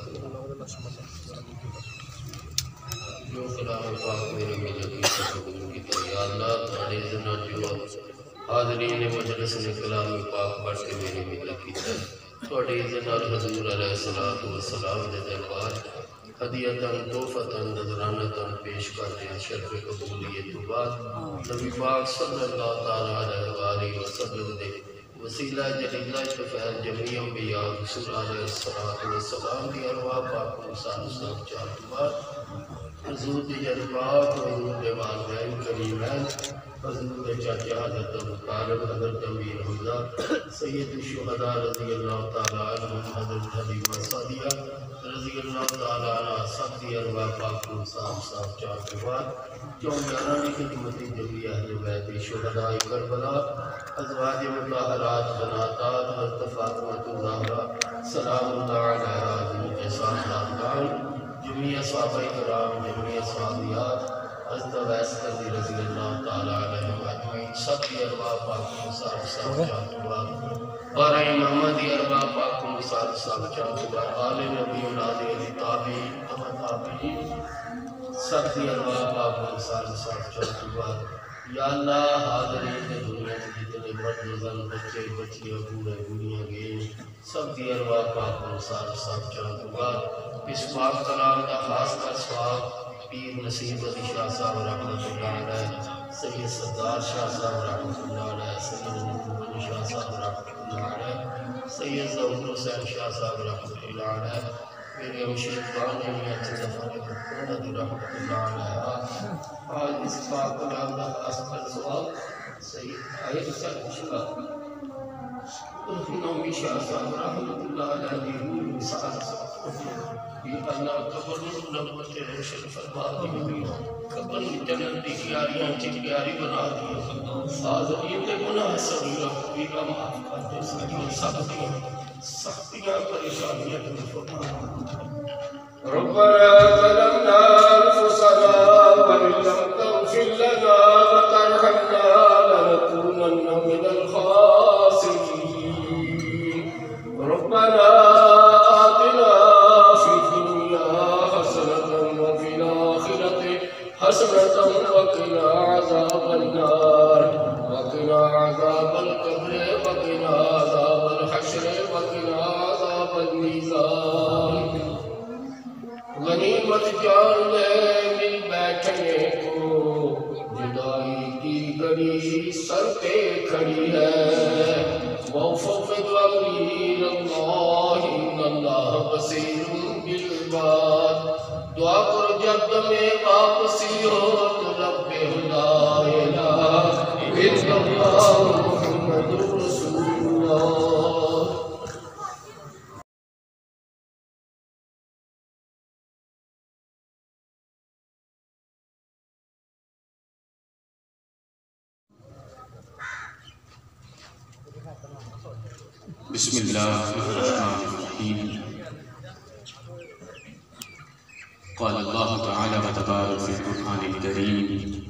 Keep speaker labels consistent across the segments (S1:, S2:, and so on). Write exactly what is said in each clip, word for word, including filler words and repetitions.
S1: जो कलाम पाक मेरे मिले की कबूल की तो या अल्लाह तुम्हारे इज़्ज़त जो हाज़रीन ने मजलिस ने कलाम पाक पढ़ के मेरे मिले की थोड़ी इज़्ज़त हज़ूर अलैहिस्सलातु वस्सलाम दे दरबार हदियतन तोहफतन नज़रानतन पेश कर दे शर्फ़ कबूलियत तो बाद नबी पाक सल्लल्लाहु तआला अलैहि वसल्लम दे वसीला जलीला शफ़ाअत जमी अंबिया रसूल अलैहिस्सलातु वस्सलाम दी अरवाह पाक को साल चार बाद हज़ूर दे जज़बात हज़ूर दे वालिदैन करीमैन हज़ूर दे चाचा हज़रत अबू तालिब हज़रत अमीर हमज़ा सैयद शुहदा रज़ियल्लाहु तआला अन्हुम हज़रत हलीमा सादिया रज़ियल्लाहु तआला अन्हा सब दी अरवाह पाक को साफ साफ चार के बाद क्यों ग्यारह की खिदमत जमी अहले बैत शुहदा करबला अज़वाज मुतहहरात बनाता हज़रत फातिमा ज़हरा सलामुल्लाह अलैहा के सामने जमी असहाबे किराम जमी असहाबियात हज़रत अवैस करनी रज़ियल्लाहु तआला अन्हुम अजमईन सब की अरवाह पाक को साफ साफ चार के बाद बारह इमामां दी अरवाह पाक को साफ साफ चार के बाद आले नबी औलाद अली ताबी ताबी सब की अरवाह पाक को साफ साफ चार के बाद या अल्लाह हाज़रीन ने दुनिया के जितने मर्द जन बच्चे बच्चियां बूढ़े बूढ़ियां गए सब की अरवाह पाक को साफ साफ चार के बाद इस पाक कलाम का खास कर स्वाब पीर नसीब अली शाह साहब रहमतुल्लाह अलैह सैयद सरदार शाह साहब रहमतुल्लाह अलैह सैयद नूरुल शाह साहब रहमतुल्लाह अलैह सैयद ज़हूर हुसैन शाह साहब रहमतुल्लाह अलैह मेरे मुर्शिद खान मियां जफर अहमद रहमतुल्लाह अलैह आज इस पाक कलाम का खास कर स्वाब सैयद आयशा शाह नौमी शाह साहब रहमतुल्लाह अलैह दी रूह साथ अल्लाह कब्र नबूवत रोशन फरमा दी कब्र जन्नत की क्यारियां चिंगारी बना दी हाज़रीन दे गुनाह सगीरा कबीरा माफ कर दे सारी सख्तियां सख्तियां परेशानियां दूर फरमा रब्बना ज़लमना अनफुसना व इन लम तग़फिर लना व तरहमना लनकूनन्ना मिनल खासिरीन रब्बना हसरतम वक़िना अज़ाबन नार वक़िना अज़ाबल क़ब्र वक़िना अज़ाबल हश्र वक़िना अज़ाबन मीज़ान गनीमत जान ले मिल बैठने को जुदाई की घड़ी सर पे खड़ी है वफ़क़ अमीर अल्लाह इन्नल्लाह बसीरुम बिल इबाद दुआ करो जब में वापसी हो तो रब्बे ला इलाहा इल्लल्लाह मुहम्मदुर रसूलुल्लाह।
S2: बिस्मिल्लाहिर्रहमानिर्रहीम। क़ाल अल्लाहु तआला व तबारक फ़िल क़ुरआनिल करीम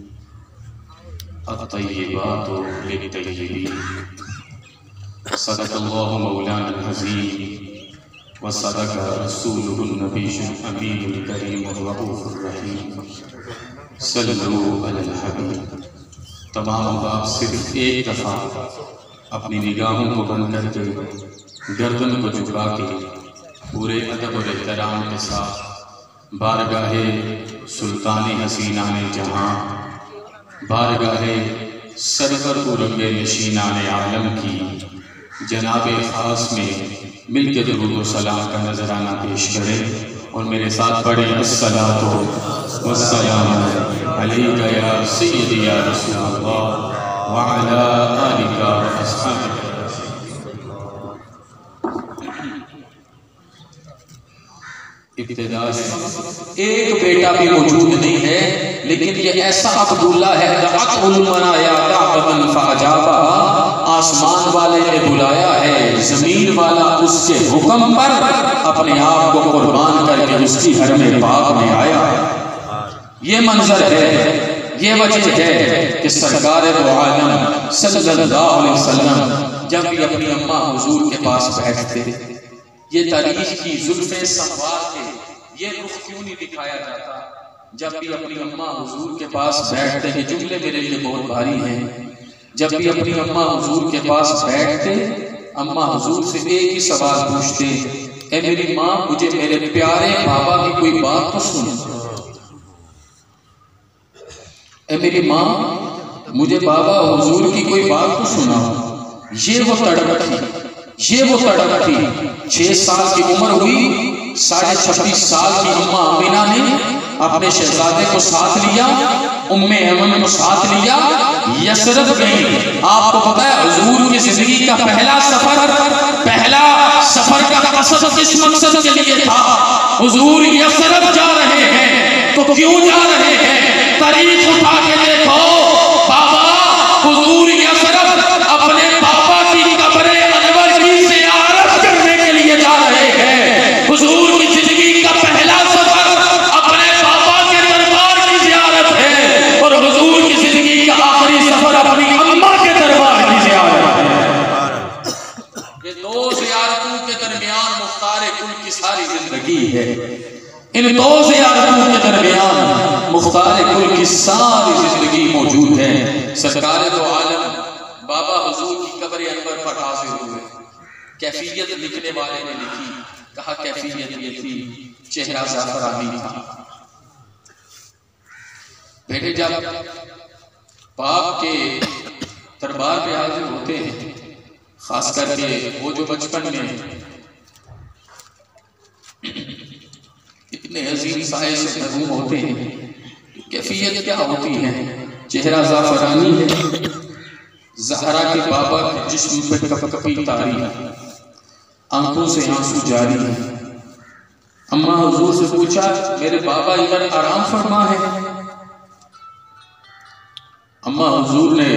S2: अत-तय्यिबातु लित-तय्यिबीन सदक़ल्लाहु मौलाना अज़ीम व सदक़ रसूलुहुन नबियुल अमीनुल करीमुर रऊफ़ुर रहीम सल्लल्लाहु अलल हबीब। तमाम बाप सिर्फ एक दफ़ा अपनी निगाहों को बंद करके गर्दन को झुका के पूरे अदब और एहतराम के साथ बारगाहे सुल्तानी हसीना ने जहाँ बारगाहे सरवर उरंगे नशीनाने आलम की जनाबे ख़ास में मिलके दुरूद व सलाम का नजराना पेश करें और मेरे साथ पढ़े अस्सलातु वस्सलामु अलैका या सय्यदी या रसूलल्लाह व अला आलिका व अस्हाबिका। इब्तिदा है एक बेटा भी मौजूद नहीं है लेकिन ये ऐसा अब्दुल्ला है आसमान वाले ने बुलाया है जमीन वाला उसके हुक्म पर अपने आप को कुर्बान करके उसकी घर में बाग में आया। ये मंजर है, ये वजह है कि सरकार दो आलम सल्लल्लाहु अलैहि वसल्लम जब भी अपनी अम्मा हुजूर के पास बैठते ये तारीख की जुल्फे संवार के ये रुख क्यों नहीं दिखाया जाता? जब भी अपनी अम्मा हुजूर के पास बैठते हैं, जुमले मेरे लिए बहुत भारी हैं, जब भी अपनी अम्मा हुजूर के पास बैठते, अम्मा हुजूर से एक ही सवाल पूछते, ए मेरी माँ मुझे मेरे प्यारे बाबा की कोई बात तो सुन, ए मेरी माँ मुझे बाबा हुजूर की कोई बात तो सुना। ये वो तड़प थी, ये वो तड़प थी। छह साल की उम्र हुई, साढ़े छब्बीस साल की अम्मा अमीना ने अपने शहजादे को साथ लिया, उम्मे ऐमन को साथ लिया, यसरत गई। आपको पता है हुजूर की जिंदगी का पहला सफर, पहला सफर का कसद किस मकसद के लिए था? हुजूर यसरत जा रहे हैं, तो क्यों जा रहे हैं? तारीख उठा के देखो, बाबा हुजूर यसरत अपने बाबा की कब्र अनवर की ज़ियारत करने के लिए जा रहे हैं। हुजूर की जिंदगी का पहला सफर अपने बाबा के दरबार की ज़ियारत है, और हुजूर की जिंदगी का आखिरी सफर अपनी अम्मा के दरबार की ज़ियारत है। ये दो ज़ियारतों के दरमियान मुख्तार कुल की सारी जिंदगी है। इन दो ज़ियारतों के दरमियान मुख्तार कुल की सारी जिंदगी मौजूद है। सरकार दो आलम बाबा हुजूर की कब्र अनवर पर हाजिर हुए। कैफियत लिखने वाले ने लिखी, कहा कैफियत ये थी, चेहरा ज़ाफ़रानी था। बेटे जब बाप के दरबार पे हाजिर होते हैं, खास करके वो जो बचपन में इतने अजीम साए से महरूम होते हैं, कैफियत क्या होती है? चेहरा ज़ाफ़रानी है, ज़हरा के बाबा के जिस्म पे कपकपी तारी है, आंखों से आंसू जारी है। अम्मा हुजूर से पूछा, मेरे बाबा इधर आराम फरमा है? अम्मा हुजूर ने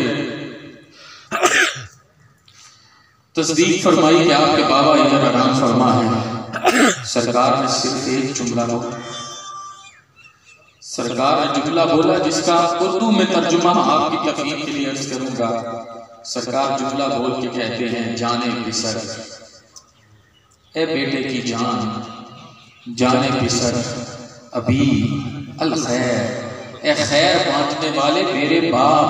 S2: तस्दीक फरमाई कि आपके बाबा इधर आराम फरमा है। सरकार ने सिर्फ एक जुमला बोला, सरकार ने जुमला बोला जिसका उर्दू में तर्जुमा आपकी तफहीम के लिए अर्ज करूंगा। सरकार जुमला बोल के कहते हैं, जाने बिसर ए बेटे की जान, जाने बिसर अभी अल खैर, ए खैर बांटने वाले मेरे बाप,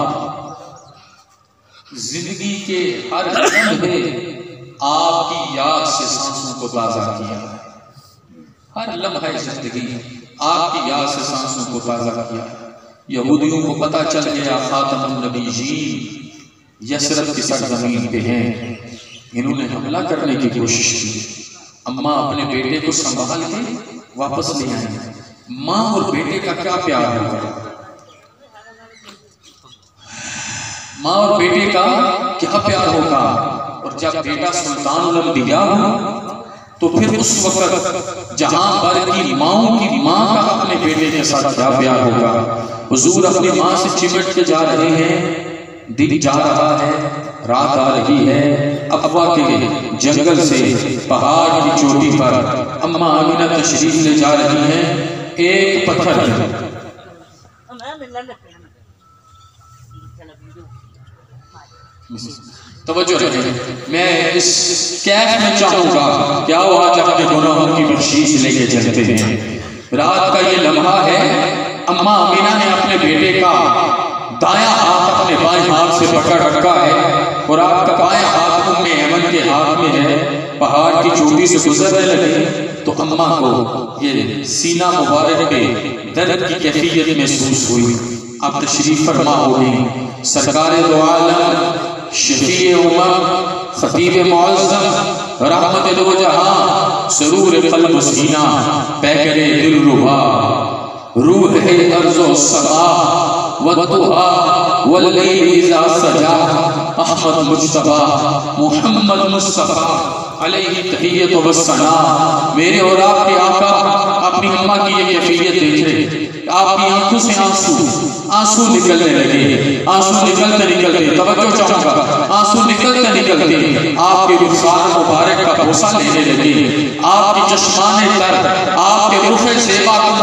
S2: जिंदगी के हर लम्हे आपकी याद से सांसों को ताज़ा किया, हर लम्हा जिंदगी आपकी याद से सांसों को ताज़ा किया। यहूदियों को पता चल गया खातमुन नबीयीन यसरत की सरजमीन पे हैं, इन्होंने हमला करने की कोशिश की। अम्मा अपने बेटे को संभाल के वापस ले आई। माँ और बेटे का क्या प्यार होगा, माँ और बेटे का क्या प्यार होगा। और जब बेटा सुल्तानुल अंबिया हो तो फिर उस वक्त जहां पर की माओ की माँ का अपने बेटे के साथ क्या प्यार होगा। हुजूर अपनी माँ से चिमट के जा रहे हैं, दिन जा रहा है, रात आ रही है। अफवा के जंगल से पहाड़ की चोटी पर अम्मा आमिना तशरीफ ले जा रही हैं। एक पत्थर तवज्जो रहे, मैं इस कैफ में चाहूंगा क्या वो आज अपने गुनाहों की बख्शीश लेके चलते हैं। रात का ये लम्हा है, अम्मा अमीना ने अपने बेटे का दायां हाथ अपने बाएं हाथ से पकड़ रखा है और आपका बायां हाथ उम्मे ऐमन के हाथ में है। पहाड़ की चोटी से गुजरने लगे तो अम्मा को ये सीना मुबारक पे दर्द की कैफियत महसूस हुई। अब तशरीफ फरमा हो गई। सरकार दो आलम शफीए उम्मत खतीब मुअज़्ज़म रहमत दो जहां सरूर क़ल्ब सीना पैकरे दिल रुबा रूह है अर्ज़ो समा वद्दुहा वल्लैल इज़ा सजा अहमद मुज्तबा मुहम्मद मुस्तफ़ा अलैहि तहियत व सना। मेरे और आपके आका अपनी अम्मा की ये कैफियत देखे, आपकी आंखों से आंसू आंसू निकलने लगे, आंसू निकलते निकलते तवज्जो चाहूंगा, आंसू निकलते निकलते आपके रुख़सार मुबारक का बोसा लेने लगे। आपकी चश्माने तर आपके रुख़ ज़ेबा को मुनव्वर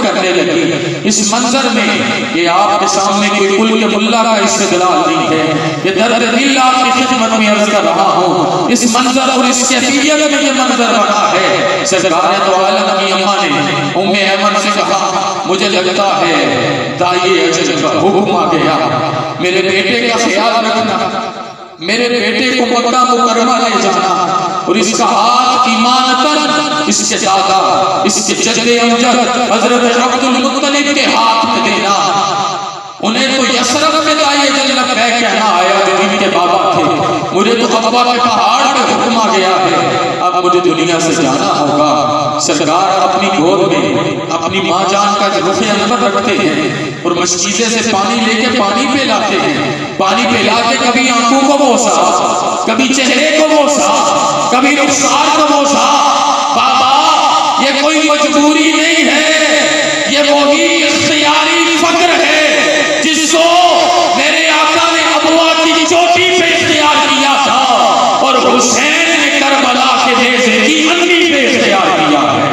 S2: करने लगी। इस मंजर में ये आपके सामने कोई कुल के मुल्ला का इस्तेदलाल नहीं है, ये दर्द दिल आपकी खिदमत में अर्ज कर रहा हूँ। इस मंजर और इस कैफियत में ये मंजर बना है। सरकार तो आलम की अम्मा ने उम्मे ऐमन से कहा, मुझे लगता है दाई अजल का हुक्म आ गया, मेरे बेटे का ख्याल रखना, मेरे बेटे को मक्का मुकर्रमा ले जाना और इसका हाथ ईमानतन इसके दादा, इसके जद्दे अमजद हजरत अब्दुल मुत्तलिब के हाथ में देना। उन्हें तो यसरफ में दाई अजल कहना आया जो इनके बाबा थे, मुझे तो अब्बा के पहाड़ पे हुक्म आ गया है, अब मुझे दुनिया से जाना होगा। सरकार अपनी गोद में अपनी माँ जान का रुखे अंदर रखते हैं और मशकीज़े से पानी लेके पानी पिलाते हैं। पानी पिला के कभी आंखों को बोसा, कभी चेहरे को बोसा, कभी रुखसार को बोसा। बाबा ये कोई मजबूरी नहीं है, ये वही इख्तियारी फक्र है जिसको मेरे आका ने अबुआ की चोटी पे इख्तियार किया था और हुसैन ने करबला के नेज़े की अन्नी पे इख्तियार किया है।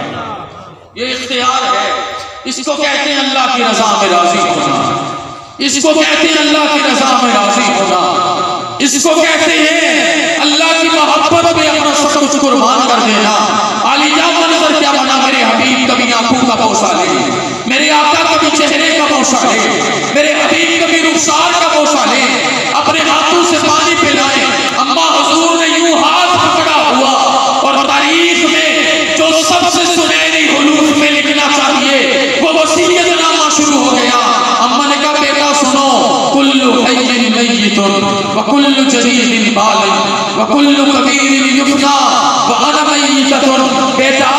S2: ये इख्तियार है, इसको कहते हैं अल्लाह की रजा में राजी होना, इसको कहते हैं अल्लाह की रजा में राजी होना, इसको कहते हैं अल्लाह की मोहब्बत में अपना सब कुछ कुर्बान कर देना। आलिया मंजर क्या बना, मेरे हबीब कभी आंखों का बोसा ले, मेरे आका कभी चेहरे का बोसा ले, मेरे हबीब कभी रुखसार का बोसा ले, अपने हाथों से पानी पिलाए। अम्मा हुजूर ने यूं हाथ पकड़ा हुआ और तारीख में जो सबसे सुनहरी हुरूफ में लिखना चाहिए वो वसीयतनामा शुरू हो गया। अम्मा ने कहा, बेटा सुनो, कुल्लु हय्यिन मय्यितुन व कुल्लु जदीदिन बालिग व कुल्लु कबीरिन युफना व अना मय्यितुन। बेटा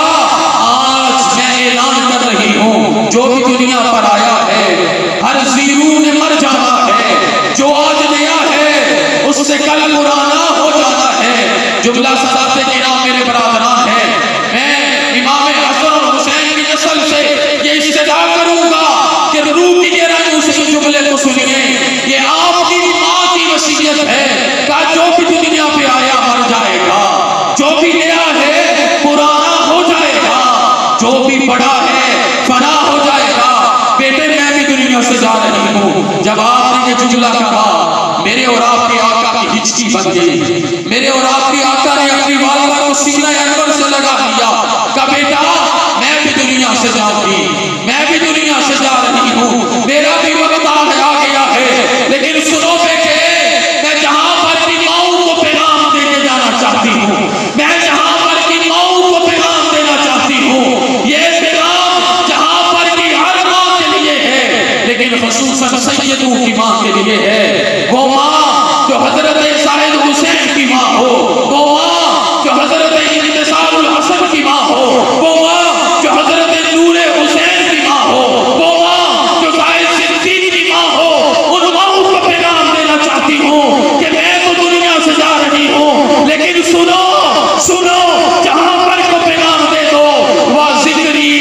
S2: आज मैं ऐलान कर रही हूँ, जो भी दुनिया पर आया है हर ज़ीरू ने मर जाना है, जो आज नया है उससे कल पुराना हो जाना है। जुमला सदाते किराम मेरे बरादरान है, मैं इमाम हसन और हुसैन की नस्ल से ये इस्तेदा करूंगा कि रूह की गहराइयों से जुमले को सुनिए। ये आपकी माँ की वसीयत है कि जो भी दुनिया पे आया मर जाएगा, जो भी नया है पुराना हो जाएगा, जो भी बड़ा है फना हो जाएगा। बेटे मैं भी दुनिया से जा रही हूँ। जब आपने ये जुमला कहा मेरे और आपके आका की हिचकी बन गई, मेरे और आपके आका ने अपनी वालिदा को सीना अनवर से लगा दिया। का बेटा मैं भी दुनिया से जाऊंगी, मैं भी दुनिया से जा रही हूँ, मेरा भी वक्त आ गया है। लेकिन सुनो बेटे, मैं जहां पर की माओ को पैगाम देके जाना चाहती हूँ, मैं जहां पर की माओ को पैगाम देना चाहती हूँ। ये पैगाम जहां पर की हर माँ के लिए है, लेकिन खुसूसन सैयदों की माँ के लिए है। वो माँ जो हजरत साहिद हुसैन की माँ हो, वो माँ जो हजरत इंतिसारुल हसन की माँ हो, वो माँ जो हजरत नूरे हुसैन की माँ हो, वो माँ जो साहिद सिद्दीक की माँ हो। उन माँओं को पैगाम देना चाहती हूँ कि मैं तो दुनिया से जा रही हूँ, लेकिन सुनो सुनो, जहां पर को पैगाम दे दो, वह जिक्री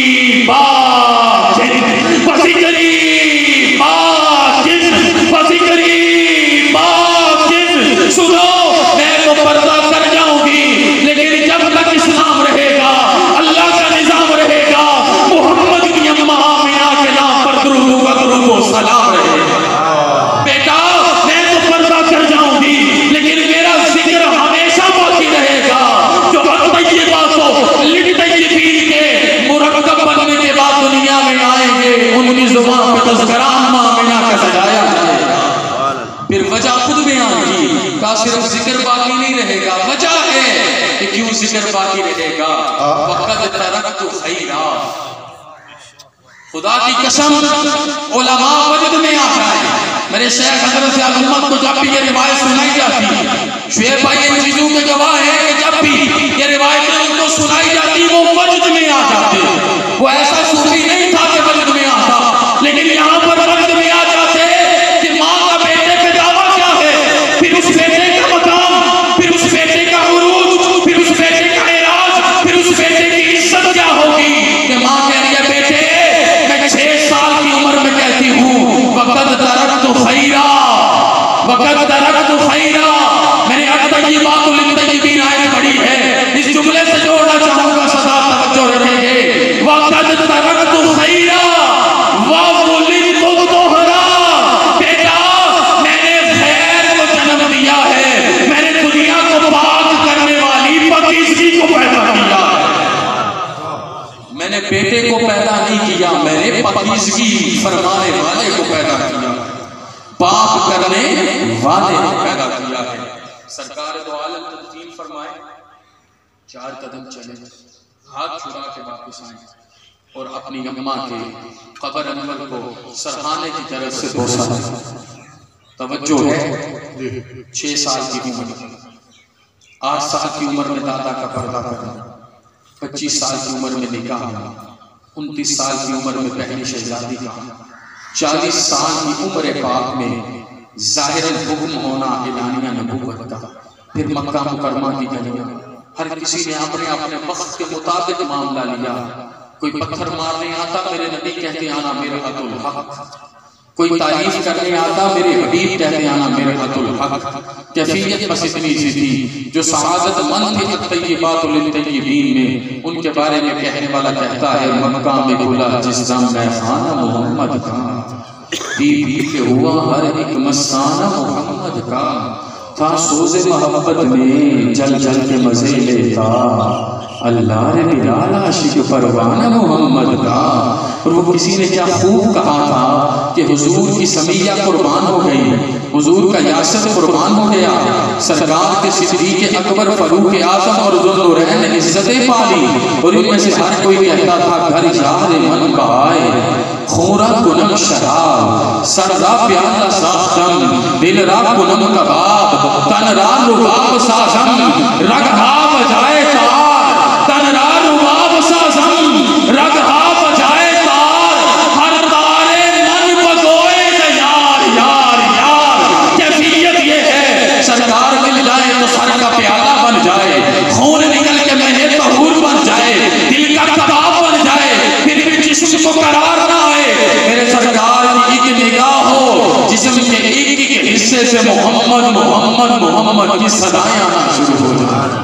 S2: बाकिन वज़िक्री बाकिन वज़िक्री बाकिन। सुनो, मैं तो पर्दा कर जाऊंगी, लेकिन जब तक इस्लाम रहेगा, अल्लाह का निजाम रहेगा, मोहम्मद की अम्मा आमिना के नाम पर दुरूद व दुरूद व सलाम रहेगा। बेटा मैं तो पर्दा कर जाऊंगी, लेकिन मेरा जिक्र हमेशा बाकी रहेगा। जो तय्यबा को लिट तय्यबीन के मुरक्कब बनने के बाद दुनिया में आएंगे, उनकी जुबान पे तज़किरा अम्मा आमिना का सजाया जाएगा। फिर वजह खुद बयान की, का सिर्फ जिक्र बाकी नहीं रहेगा। वजह है कि क्यों जिक्र बाकी रहेगा, वक़द तरकतु खैरा। खुदा की कसम उलमा वजद में आ जाए, मेरे शेख हजरत से उम्मत को जब भी ये रिवायत सुनाई जाती है, शुएब भाई इन चीजों के गवाह है कि जब भी ये रिवायतें उनको सुनाई जाती वो वजद में आ जाते। वो ऐसा सूफी नहीं था कि वजद में आता, लेकिन यहाँ पर वजद में आ जाते कि माँ का बेटे पे दावा क्या है, फिर उस बेटे का मकाम, फिर उस बेटे का उरूज, फिर उस बेटे का इराज, फिर उस बेटे की इज्जत क्या होगी। कि माँ कह रही है बेटे मैं छह साल की उम्र में कहती हूँ वक़द तरकतु खैरा, वक़द तरकतु खैरा। मैंने अब तक ये बात तय्यबीन आयत पढ़ी है, इस बेटे को पैदा नहीं किया, मैंने पाकीज़गी फरमाने वाले को पैदा किया, पाक करने वाले को पैदा किया है। सरकार दो आलम तदफीन फरमाए, चार कदम चले, हाथ छुड़ा के वापस आए और अपनी अम्मा के कब्र अनवर को सरहाने की तरफ से बोसा। तवज्जो है, छह साल की उम्र, आठ साल की उम्र में दादा का पर्दा करना, पच्चीस साल की उम्र में निकाह, उनतीस साल की उम्र में पहली शहजादी का, चालीस साल की उम्र पाक में जाहिरन हुक्म होना एलानिया नबूवत का, फिर मक्का मुकरमा की गलियां, हर किसी ने अपने अपने वक्त के मुताबिक मामला लिया। कोई पत्थर मारने आता, मेरे नबी कहते आना मेरे हक़ुल हक़, कोई तारीफ करने आता, मेरे हबीब कहते आना मेरे हक़ुल हक़। कैफियत बस इतनी सी थी, जो सआदत मंद थे तय्यबातुल तय्यबीन में, उनके बारे में कहने वाला कहता है, मक्का में खुला जिस दम में खाना मोहम्मद का, पी पी के हुआ हर एक मस्ताना मोहम्मद का, था सोज़े मोहब्बत में जल जल के मजे लेता, अल्लाह रे निराला आशिक परवाना मोहम्मद का। और वो किसी ने क्या खूब कहा था कि हुजूर की समिया कुर्बान हो गई, हुजूर का यासर कुर्बान हो गया, सरकार के सिद्दीक़ अकबर फरूक आज़म और ज़ुल्नुरैन ने इज्जतें पाली, और इनमें से हर कोई कहता था घर यार मन बहाए, खोरा कुनम शराब, सरदा प्याला साख्तम, दिल रा कुनम कबाब, तन रा रुबाब साज़म, रगहा बजाए तार, तन रा रुबाब साज़म, रगहा बजाए तार, हर तारे मन बगोए यार यार यार। कैफियत ये है, सरकार मिल जाए तो सर का प्याला बन जाए, खून निकल के महीने तहूर बन जाए, दिल का कबाब बन जाए, फिर भी जिस्म को करार ना आए, मेरे सरकार की एक निगाह हो जिस्म के एक एक हिस्से से मोहम्मद मोहम्मद मोहम्मद की सदाएं आना शुरू हो जाए।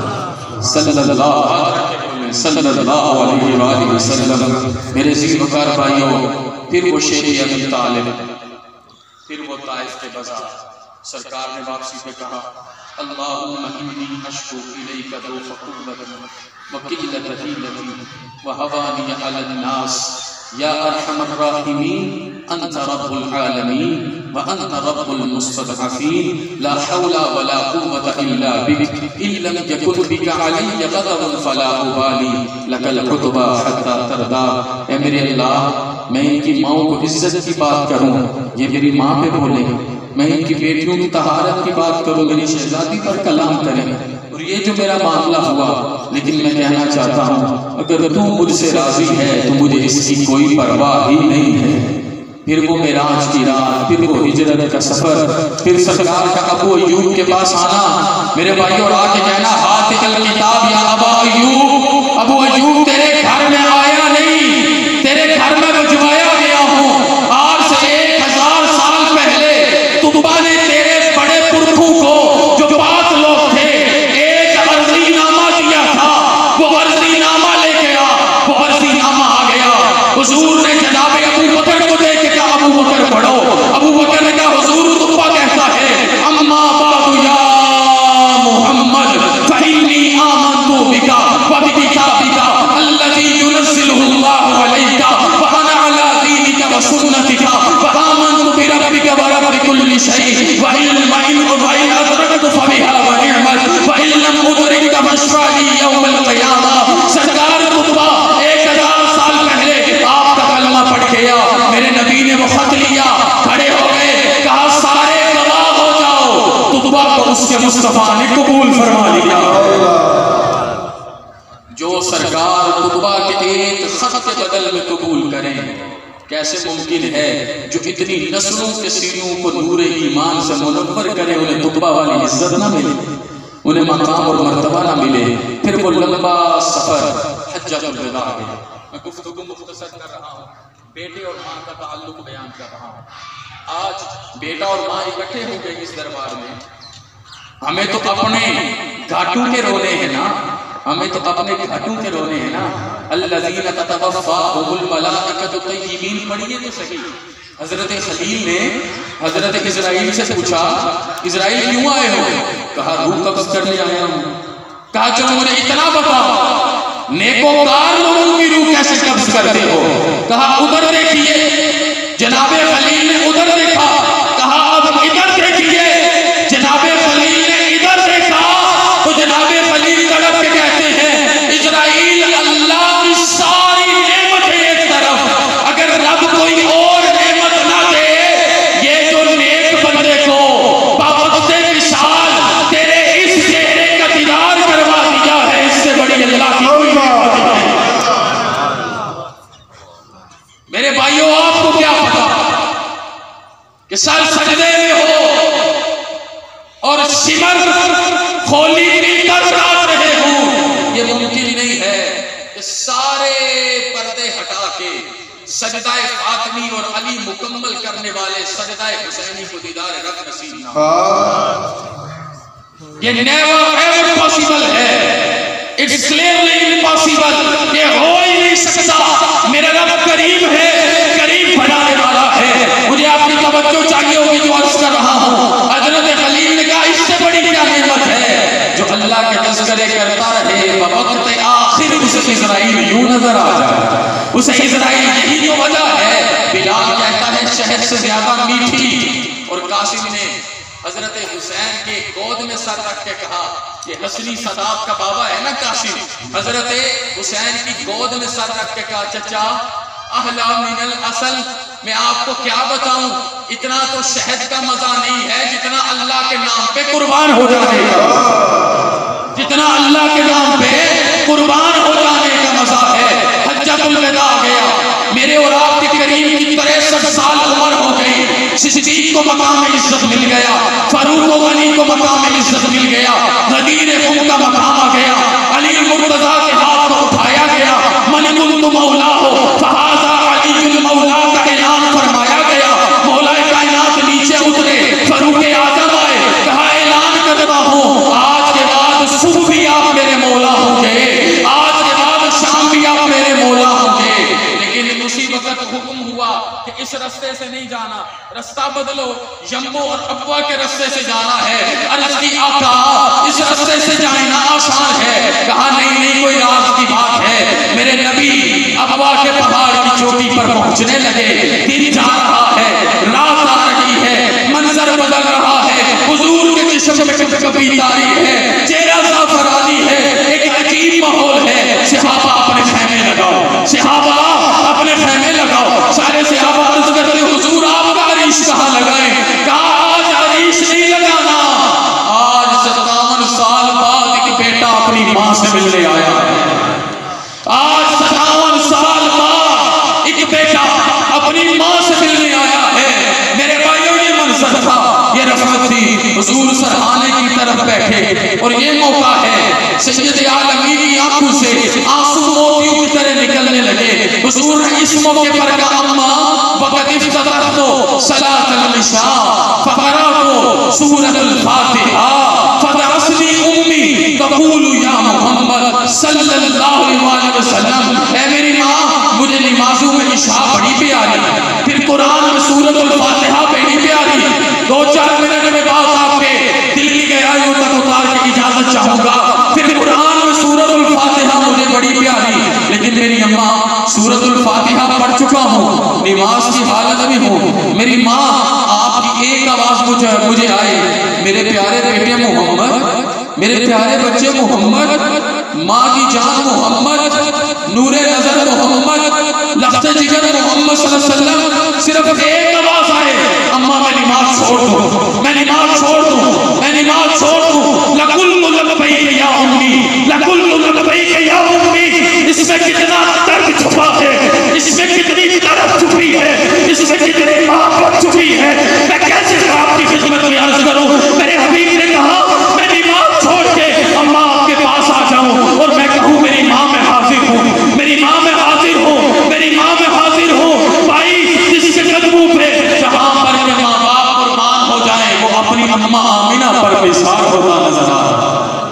S2: सल्लल्लाहु सल्लल्लाहु अलैहि वसल्लम। मेरे ज़ीवकार भाइयों, फिर वो शेर अबी तालिब, फिर वो ताइफ के बाजार, सरकार ने वापसी पे कहा, अल्लाहुम्मा इन्नी अश्कू इलैका दूफ़ क़ुव्वती व क़िल्लत हीलती व हवानी अलन नास, या अरहमर राहिमीन अंत रब्बुल आलमीन व अंत रब्बुल मुस्तदअफीन, ला हौला वला कुव्वता इल्ला बिक, इल्लम यकुन बिका अलैया गज़बुन फला उबाली, लकल खुतबा हत्ता तरदा। ए मेरे अल्लाह, मैं इनकी माओं को इज्जत की बात करूं, ये मेरी माँ पे बोले, मैं इनकी बेटियों की तहारत की बात करूं, मेरी शहजादी पर कलाम करें, और ये जो मेरा मामला हुआ, लेकिन मैं कहना चाहता हूँ, अगर तू मुझसे राजी है तो मुझे इसकी कोई परवाह ही नहीं है। फिर वो मेराज की रात, फिर वो हिजरत का सफर, फिर सरकार का अबू अय्यूब के पास आना, मेरे भाइयों, और आके कहना, हाथ कल किताब या अबा अय्यूब, अबू अय्यूब तेरे घर में आया नहीं, तेरे घर में भिजवाया गया हूँ। आज से एक हजार साल पहले तुतबा ने तेरे बड़े पुरखों को, जो पांच लोग थे, एक अर्ज़ीनामा दिया था, वो अर्ज़ीनामा लेके आ, वो अर्ज़ीनामा आ गया। हुजूर ने जनाब अबू बकर को देख के कहा, अबू बकर पढ़ो। अबू बकर ने कहा, हुजूर तुतबा कहता है, अम्मा बादु या मुहम्मद फइन्नी आमन्तु बिका व बिकिताबिका अल्लज़ी युनज़्ज़िलुहु अल्लाहु अलैका व अना अला दीनिका व सुन्नतिका व आमन्तु बिरब्बिका व रब्बि कुल्लि शै व इन व इन अदरकतु फबिहा व निअमत व इन लम उदरिक फश्फा ली यौमल क़ियामा। सरकार खुतबा एक हजार साल पहले आपका कलमा पढ़ गया, मेरे नबी ने वो खत लिया, खड़े हो गए, कहा सारे गवाह हो जाओ। खुतबा को उसके मुस्तफा ने कबूल फरमा लिया। जो सरकार खुतबा के एक खत के बदल में कबूल करें, कैसे मुमकिन है जो इतनी नस्लों के सीनों को नूरे ईमान से मुनव्वर करे, उन्हें खुतबा वाली इज्जत ना मिले, उन्हें मकाम और मर्तबा ना मिले। फिर वो लंबा सफर हज्जतुल विदा गया। मैं गुफ्तगू मुख्तसर कर रहा हूँ, बेटे और माँ का ताल्लुक बयान कर रहा हूँ। आज बेटा और माँ इकट्ठे हो गए इस दरबार में, हमें तो अपने घाटों के रोने हैं ना, हमें तो अपने घाटों के रोने हैं ना। अल्लज़ीना ततवफ़्फ़ाहुमुल मलाइकतु तय्यबीन पढ़िए तो सही। हजरत खलील ने हजरत इजराइल से पूछा, इजराइल क्यों आए हो? कहा रूह कब्ज़ करने आया हूँ। कहा चलो मुझे इतना बताओ, नेकोकार लोगों की रूह कैसे कब्ज करते हो? कहा उधर देखिए। जनाबे खलील ने उधर देखा, कहा अब इधर देखिए। जनाबे खलील ने इधर देखा तो जनाबे खलील तड़प के कहते हैं, इजराइल अल्लाह की सारी नेमत है एक तरफ, अगर रब कोई और नेमत ना दे, ये जो नेक बंदे को बावजूद विशाल तेरे इस चेहरे का दीदार करवा दिया है, इससे बड़ी अल्लाह की कोई नेमत नहीं। मेरे भाइयों, आपको क्या पता कि सर सजदे में हो और सिमर खोली मिलकर रात रहे हो, ये मुमकिन नहीं है कि सारे पर्दे हटा के सजदाए फातिमी और अली मुकम्मल करने वाले सजदाए हुसैनी को दीदार रब नसीब ना हो। ये नेवर एवर पॉसिबल है, इट्स क्लियरली इम्पॉसिबल, ये हो ही नहीं सकता। मेरा रब करीब है, करीब बनाने वाला है। मुझे आपकी तवज्जो चाहिए होगी जो अर्ज कर रहा हूँ। हजरत खलील ने कहा इससे बड़ी क्या नेमत है जो अल्लाह के तज़किरे करता रहे, वक्त आखिर उसे इजराइल यूं नजर आ जाए। उसे इजराइल यही जो वजह है। बिलाल कहता है शहद से ज्यादा मीठी। और कासिम ने हजरत हुसैन के गोद में सर रख के कहा, ये हसनी सदाब का बाबा है ना कासिम, हजरत हुसैन की गोद में सर रख के कहा, चचा अहला मिनल असल, मैं आपको क्या बताऊं, इतना तो शहद का मजा नहीं है जितना अल्लाह के नाम पे कुर्बान हो जाने का, जितना अल्लाह के नाम पे कुर्बान हो जाने का मजा है। हज्जतुल विदा आ गया, मेरे और आपके करीम की तिरसठ साल उम्र हो गई। सिद्दीक को मकाम में इज्जत मिल गया, फारूक गनी को मकाम में इज्जत मिल गया, गदीर खुम का मकाम आ गया, अली मुर्तजा के हाथ को उठाया गया, मन कुंतु मौला हो फहाजा अलीयुल मौला का ऐलान फरमाया गया। मौला कायनात नीचे उतरे, फारूक आजम आए, कहा ऐलान करता हूँ आज के बाद सुबह भी आप मेरे मौला होंगे, आज के बाद शाम भी आप मेरे मौला होंगे। लेकिन उसी वक्त हुक्म हुआ कि इस रास्ते से नहीं जाना, रास्ता बदलो, यम्बो और अब्वा के रास्ते से जाना है। अर्ज की आका इस रास्ते से जाना आसान है। कहा नहीं नहीं, कोई राज की बात है। मेरे नबी अब्वा के पहाड़ की चोटी पर पहुंचने लगे, दिन जा रहा है, रात आ रही है, मंजर बदल रहा है, हुजूर के जिस्म में कभी तारी है, चेहरा ज़ाफ़रानी है, एक अजीब माहौल है। सहाबा अपने खैमे लगाओ, सहाबा अपने खैमे लगाओ। सारे सहाबा अर्ज करते हुजूर आपका अरीश कहाँ लगाए? कहा आज अरीश नहीं लगाना, आज सत्तावन साल बाद एक बेटा अपनी माँ से मिलने आया है। आज सत्तावन साल बाद एक बेटा अपनी माँ से मिलने आया है। मेरे भाइयों, ये मंजर था, ये रफ़त थी। हुजूर सरहाने की तरफ बैठे और ये मौका है, सैयद आलमी की आंखों से आंसू मोतियों की तरह निकलने लगे। हुजूर ने इस मौके पर कहा, अम्मा वक़द इफ्ततहतु सलातल इशा फक़रअतु सूरतुल फातिहा फदअसनी उम्मी तक़ूलु या मुहम्मद सल्लल्लाहु अलैहि वसल्लम। ऐ मेरी माँ, मुझे नमाज़ों में इशा बड़ी प्यारी, फिर कुरान में सूरतुल फातिहा बड़ी प्यारी। दो चार मिनट में बात आपके दिल की गहराइयों तक उतार के इजाजत चाहूंगा। फिर कुरान में सूरतुल फातिहा मुझे बड़ी प्यारी, लेकिन मेरी अम्मा सूरतुल फातिहा पढ़ चुका हूँ, नमाज की हालत में हूँ। मेरी माँ, आपकी एक आवाज मुझे मुझे आए, मेरे प्यारे बेटे मोहम्मद, मेरे प्यारे बच्चे मोहम्मद, माँ की जान मोहम्मद, नूरे नजर मोहम्मद, लफ्ज़े जिगर मोहम्मद सल्लल्लाहु अलैहि वसल्लम। सिर्फ एक आवाज आए, अम्मा मैं नमाज छोड़ दूं, मैं नमाज छोड़ दूं, मैं नमाज छोड़ दूं। लकुल्लु लब्बैक या उम्मी, लकुल्लु लब्बैक या उम्मी। इसमें कितना दर्द छुपा है, इसमें कितनी तरफ छुपी है, इसमें कितनी मोहब्बत छुपी है। मैं कैसे आपकी खिदमत में अर्ज करूं। मेरे हबीब ने कहा मैं नमाज छोड़ के अम्मा आपके पास आ जाऊं और मैं कहूं मेरी माँ मैं हाजिर हूँ, मेरी माँ मैं हाजिर हूँ, मेरी माँ मैं हाजिर हूँ। भाई, जिसके कदमों पे जहां पर के माँ बाप कुर्बान हो जाए, वो अपनी अम्मा आमिना पर बेसार होता नजर आ रहा।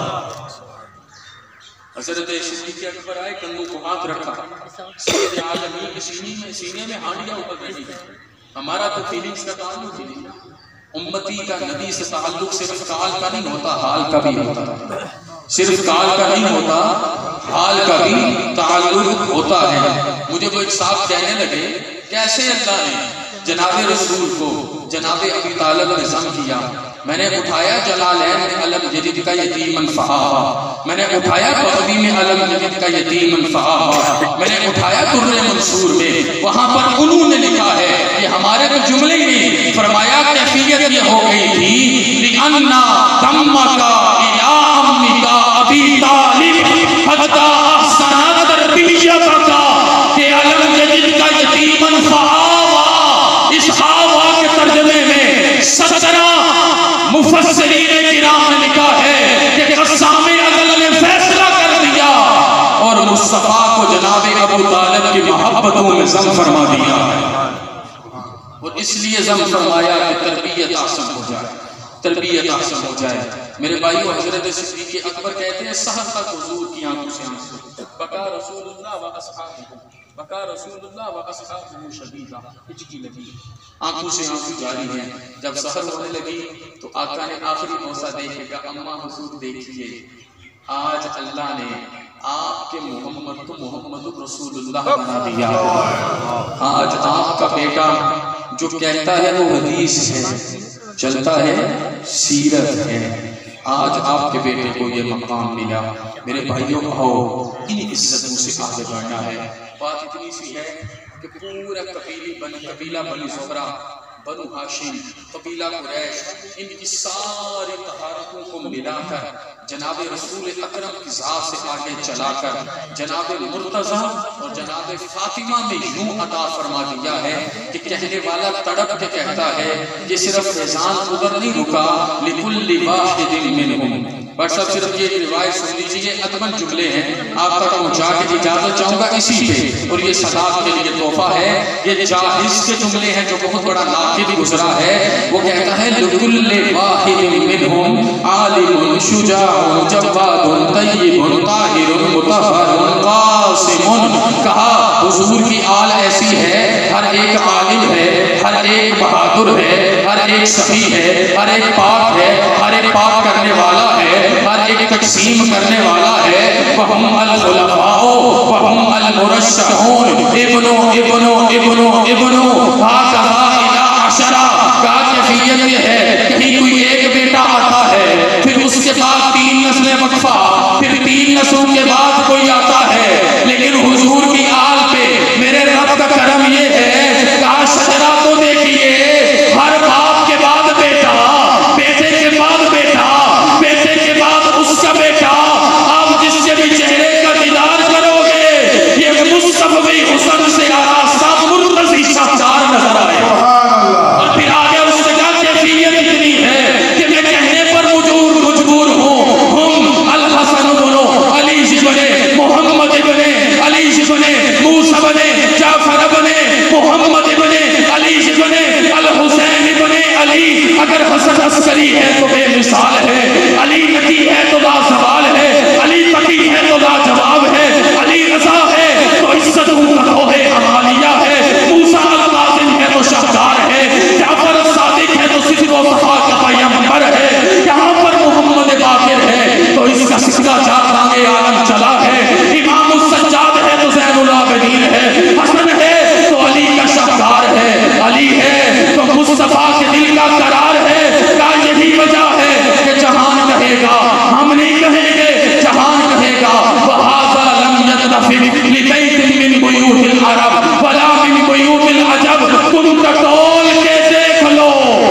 S2: हज़रत सिद्दीक़ अकबर आए, कंधों को हाथ रखा, सैयद आलमी के सीने में सीने में हांडियां ऊपर रही। हमारा तो फीलिंग्स का ताल्लुक ही नहीं। उम्मती का नबी से ताल्लुक सिर्फ काल का नहीं होता, हाल का भी होता है। सिर्फ काल का नहीं होता, हाल अफ़आल का भी ताल्लुक होता है। मुझे वो एक साहब कहने लगे कैसे अल्लाह ने जनाबे रसूल को जनाबे अबी तालिब ने ज़म किया। मैंने उठाया जलालैन में अलम जदीद का यतीमन फ़आहा, मैंने उठाया बग़वी में अलम जदीद का यतीमन फ़आहा, मैंने उठाया दुर्रे मंसूर में, वहाँ पर उन्होंने लिखा है कि हमारे तो जुमले ही नहीं, फरमाया कैफियत ये हो गई थी लिअन्ना दम्मका इला अम्मिका अबी तालिब हत्ता अहसना तरबियतका के अलम जदीद का यतीमन फ़आहा। इस आवा के तर्जुमे में सत्रह मुफस्सिरीन किराम ने लिखा है कि क़स्सामे अज़ल ने फैसला कर दिया और मुस्तफ़ा को जनाबे अबू तालिब की मोहब्बतों में ज़म फरमा दिया और इसलिए ज़म फरमाया कि तरबियत आसान हो जाए, तरबियत आसान हो जाए। मेरे भाइयों, हज़रत सिद्दीक़ अकबर कहते हैं सहर तक हुजूर की आंखों से आंसू बका रसूलुल्लाह व अस्हाबुहु बका रसूलुल्लाह व अस्हाबुहु शदीदा, हिचकी लगी, आंखों से आंसू जारी हैं। जब सहर होने लगी तो आका ने आखिरी मौसा देखेगा, अम्मा हुजूर देखिए आज अल्लाह ने आपके मोहम्मद को मोहम्मद रसूलुल्लाह बना दिया। आज आपका बेटा जो कहता है वो हदीस है, चलता है सीरत है, आज आपके बेटे को ये मकाम मिला। मेरे भाइयों आओ इन इज्जतों से आगे बढ़ना है। बात इतनी सी है कि पूरा कबीली बन कबीला बनी ज़ुहरा, बनु हाशिम, कबीला कुरैश, इनकी सारी तहारतों को मिलाकर जनाबे रसूल अकरम की ज़ात से आगे चलाकर जनाबे मुर्तज़ा और जनाबे फातिमा में यूं अता फरमा दिया है कि कहने वाला तड़प के कहता है कि सिर्फ फैज़ान उधर नहीं रुका, लिकुल्लि वाहिदिन मिनहुम। पर सब सिर्फ ये रिवायत सुन लीजिए, अदबन जुमले हैं, आप तक पहुँचा के इजाज़त चाहूँगा इसी पे, और ये सदाक़त के लिए तोहफा है। ये जाहिज़ के जुमले हैं जो बहुत बड़ा नाक़िद गुज़रा है। वो कहता है लिकुल्लि वाहिदिन मिनहुम आलिमुन शुजाउन जव्वादुन तय्यिबुन ताहिरुन मुतहहरुन क़ासिमुन। कहा हुजूर की आल ऐसी है, हर एक आलिम है, हर एक बहादुर है, हर एक सही है, हर एक पाक है, हर एक पाक करने वाला है, हर एक तक़सीम करने वाला है। वहुम अल खुलफ़ाओ वहुम अल मुरश्शहून इब्नो इब्नो इब्नो इब्नो हाकज़ा इला अशरा। का कैफियत ये है, कहीं कोई एक बेटा आता है, फिर उसके बाद तीन नस्लें वक्फा, फिर तीन नस्लों के बाद कोई आता है, लेकिन हुजूर की आल पे मेरे रब का करम ये है, कहा शजरा तो देखिए, हर बाप के बाद बेटा, बेटे के बाद बेटा, बेटे के बाद उसका बेटा। आप जिससे भी चेहरे का दीदार करोगे ये मुस्तफ़वी हुस्न से आरास्ता मुर्तज़ी शाहकार नजर आएगा। और फिर आगे उससे क्या कैफियत इतनी है कि मैं कहने पर मजबूर मजबूर हूँ। हम अल हसन बनो अली जी बने, मोहम्मद बने अली जी बने, मूसा बने, जाफर बने, मोहम्मद बने अली जी बने, अल हुसैन बने अली। अगर हसन अस्करी है तो बेमिसाल है, अली नकी है तो लाजवाल है, अली तकी है तो लाजवाब है, अली रज़ा है तो इज्जतों का लोहे अमालिया है, मूसा अल काज़िम है तो शाहकार है, जाफर सादिक है तो सिद्क़ व वफ़ा का पैगंबर है, यहाँ पर मोहम्मद बाक़िर है तो इसका सिक्का चार आगे आलम चला है, इमाम सज्जाद है तो ज़ैनुल आबिदीन है, हसन है तो अली का शाहकार है, अली है तो मुस्तफ़ा के दिल का करार है। का यही वजह है कि जहान कहेगा, हम नहीं कहेंगे, जहान कहेगा वहाज़ा लम यतफ़िक़ लिबैतिन मिन बुयूतिल अरब वला मिन बुयूतिल अजब। तुम टटोल के देख लो,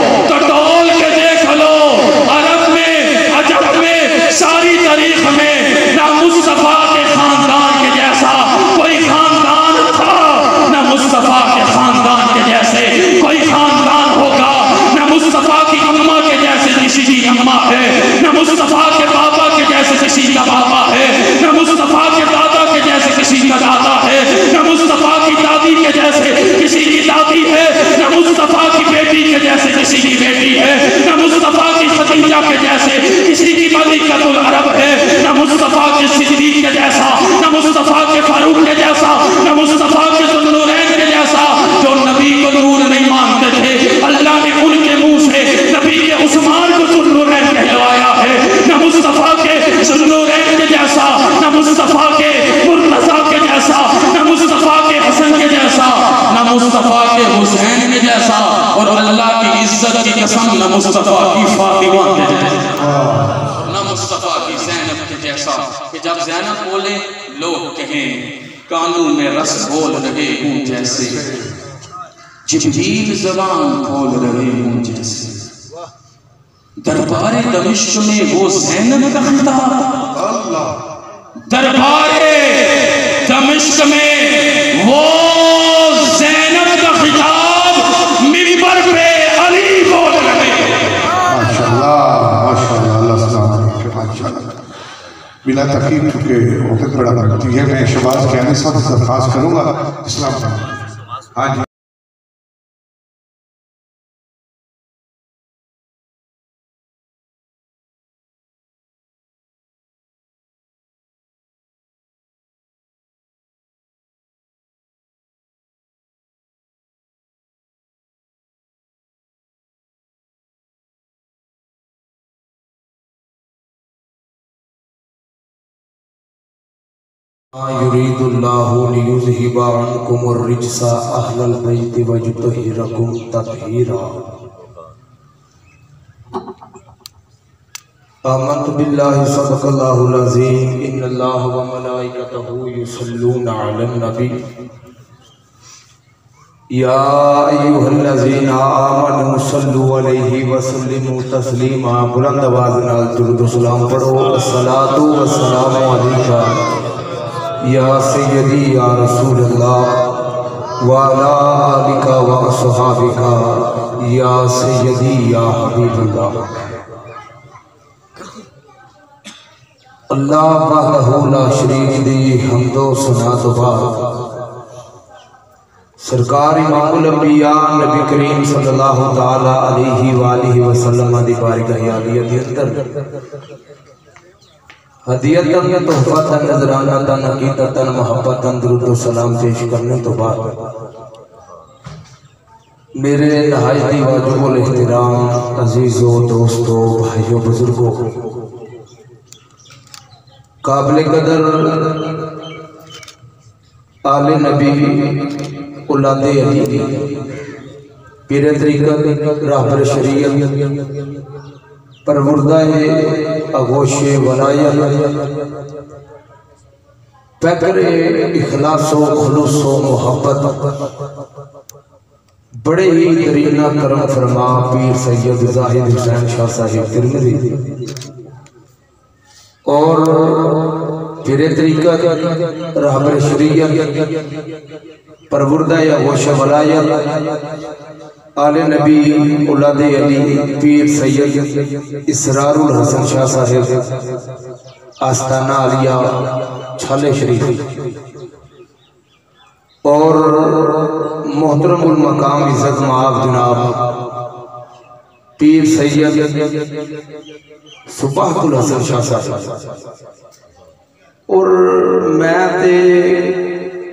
S2: टटोल के देख लो, अरब में अजब में सारी तारीख में ना मुस्तफ़ा के खानदान के जैसा कोई खानदान था, ना मुस्तफ़ा के खानदान के जैसे कोई खानदान होगा, ना मुस्तफ़ा की अम्मा के जैसे किसी की अम्मा है, ना मुस्तफ़ा के बाबा के जैसे किसी का बाबा है, ना मुस्तफ़ा के दादा के जैसे किसी का दादा है, ना मुस्तफ़ा की दादी के जैसे किसी की दादी है, ना मुस्तफ़ा की बेटी के जैसे किसी की बेटी है, ना मुस्तफ़ा की खदीजा के जैसे किसी की मलिकतुल अरब है, ना मुस्तफ़ा के सिद्दीक़ के जैसा, ना मुस्तफ़ा के फारूक के जैसा, ना मुस्तफ़ा के ज़ुन्नूरैन के जैसा। जो नबी को नूर नहीं मानते थे, अल्लाह ने उनके मुंह से नबी के उस्मान को ज़ुन्नूरैन कहलवाया है, ना मुस्तफ़ा के ज़ुन्नूरैन के जैसा, ना मुस्तफ़ा के मुस्तफ़ा की फातिमा के जैसा, न मुस्तफ़ा की ज़ैनब के जैसा कि जब ज़ैनब बोले लोग कहें कानों में रस बोल रहे हूँ जैसे, जिब्रील ज़बान खोल रहे हूँ जैसे। दरबारे दमिश्क में वो ज़ैनब का खिताब, दरबारे दमिश्क में वो ज़ैनब का खिताब मिंबर पे अली बोल रहे हैं।
S3: माशाअल्लाह माशाअल्लाह, अल्लाह सलामत रखे माशाअल्लाह। बिना तकलीफ के वक्त बड़ा करती है। मैं शहबाज कहने सब दरखास्त करूँगा इस्लाम। हाँ जी।
S4: युरीदुल्लाहु लियुज़हिबा अन्कुमुर रिज्सा अहलल बैति वयुतहिरकुम तत्हीरा। आमन्तु बिल्लाहि सदक़ल्लाहुल अज़ीम। इन्नल्लाह व मलाइकतहु युसल्लूना अलन नबी या अय्युहल्लज़ीना आमनू सल्लु अलैहि व सल्लिमू तस्लीमा। बुलंद आवाज़ नाल दुरूद सलाम पढ़ो। अस्सलातु वस्सलामु अलैका या सय्यदी या रसूल अल्लाह व अला आलिका व अस्हाबिका या सय्यदी या हबीब अल्लाह। अल्लाह वहदहु ला शरीक दी हम्दो सना तो बाद सरकार इमामुल अंबिया नबी करीम सल्लल्लाहु ताला अलैहि व आलिहि वसल्लम दी बारगाह आलिया दे अंदर हदियतन तोहफतन नजरानतन हकीकतन मोहब्बतन दुरूद व सलाम पेश करने तो बाद मेरे नहायती वाजिबुल एहतराम अजीजों दोस्तों भाइयों बुजुर्गों काबिल कदर आले नबी औलादे अली पीर तरीक़त रहबर शरीयत परवरदाए अगोशे वलायत पैकरे इखलासो खुलूसो मोहब्बत बड़े ही दरीना करम फरमा पीर सैयद ज़ाहिद हुसैन शाह साहिब तिरमिज़ी और पीर तरीक़त रहबर शरीयत परवरदाए अगोशे वलायत आले नबी औलादे अली पीर सैयद इसरारुल हसन शाह साहिब आस्ताना आलिया छाले शरीफ और मोहतरमुल मकाम इज्जत माफ जनाब पीर सैयद सुबहातुल हसन शाह साहिब। और मैं ते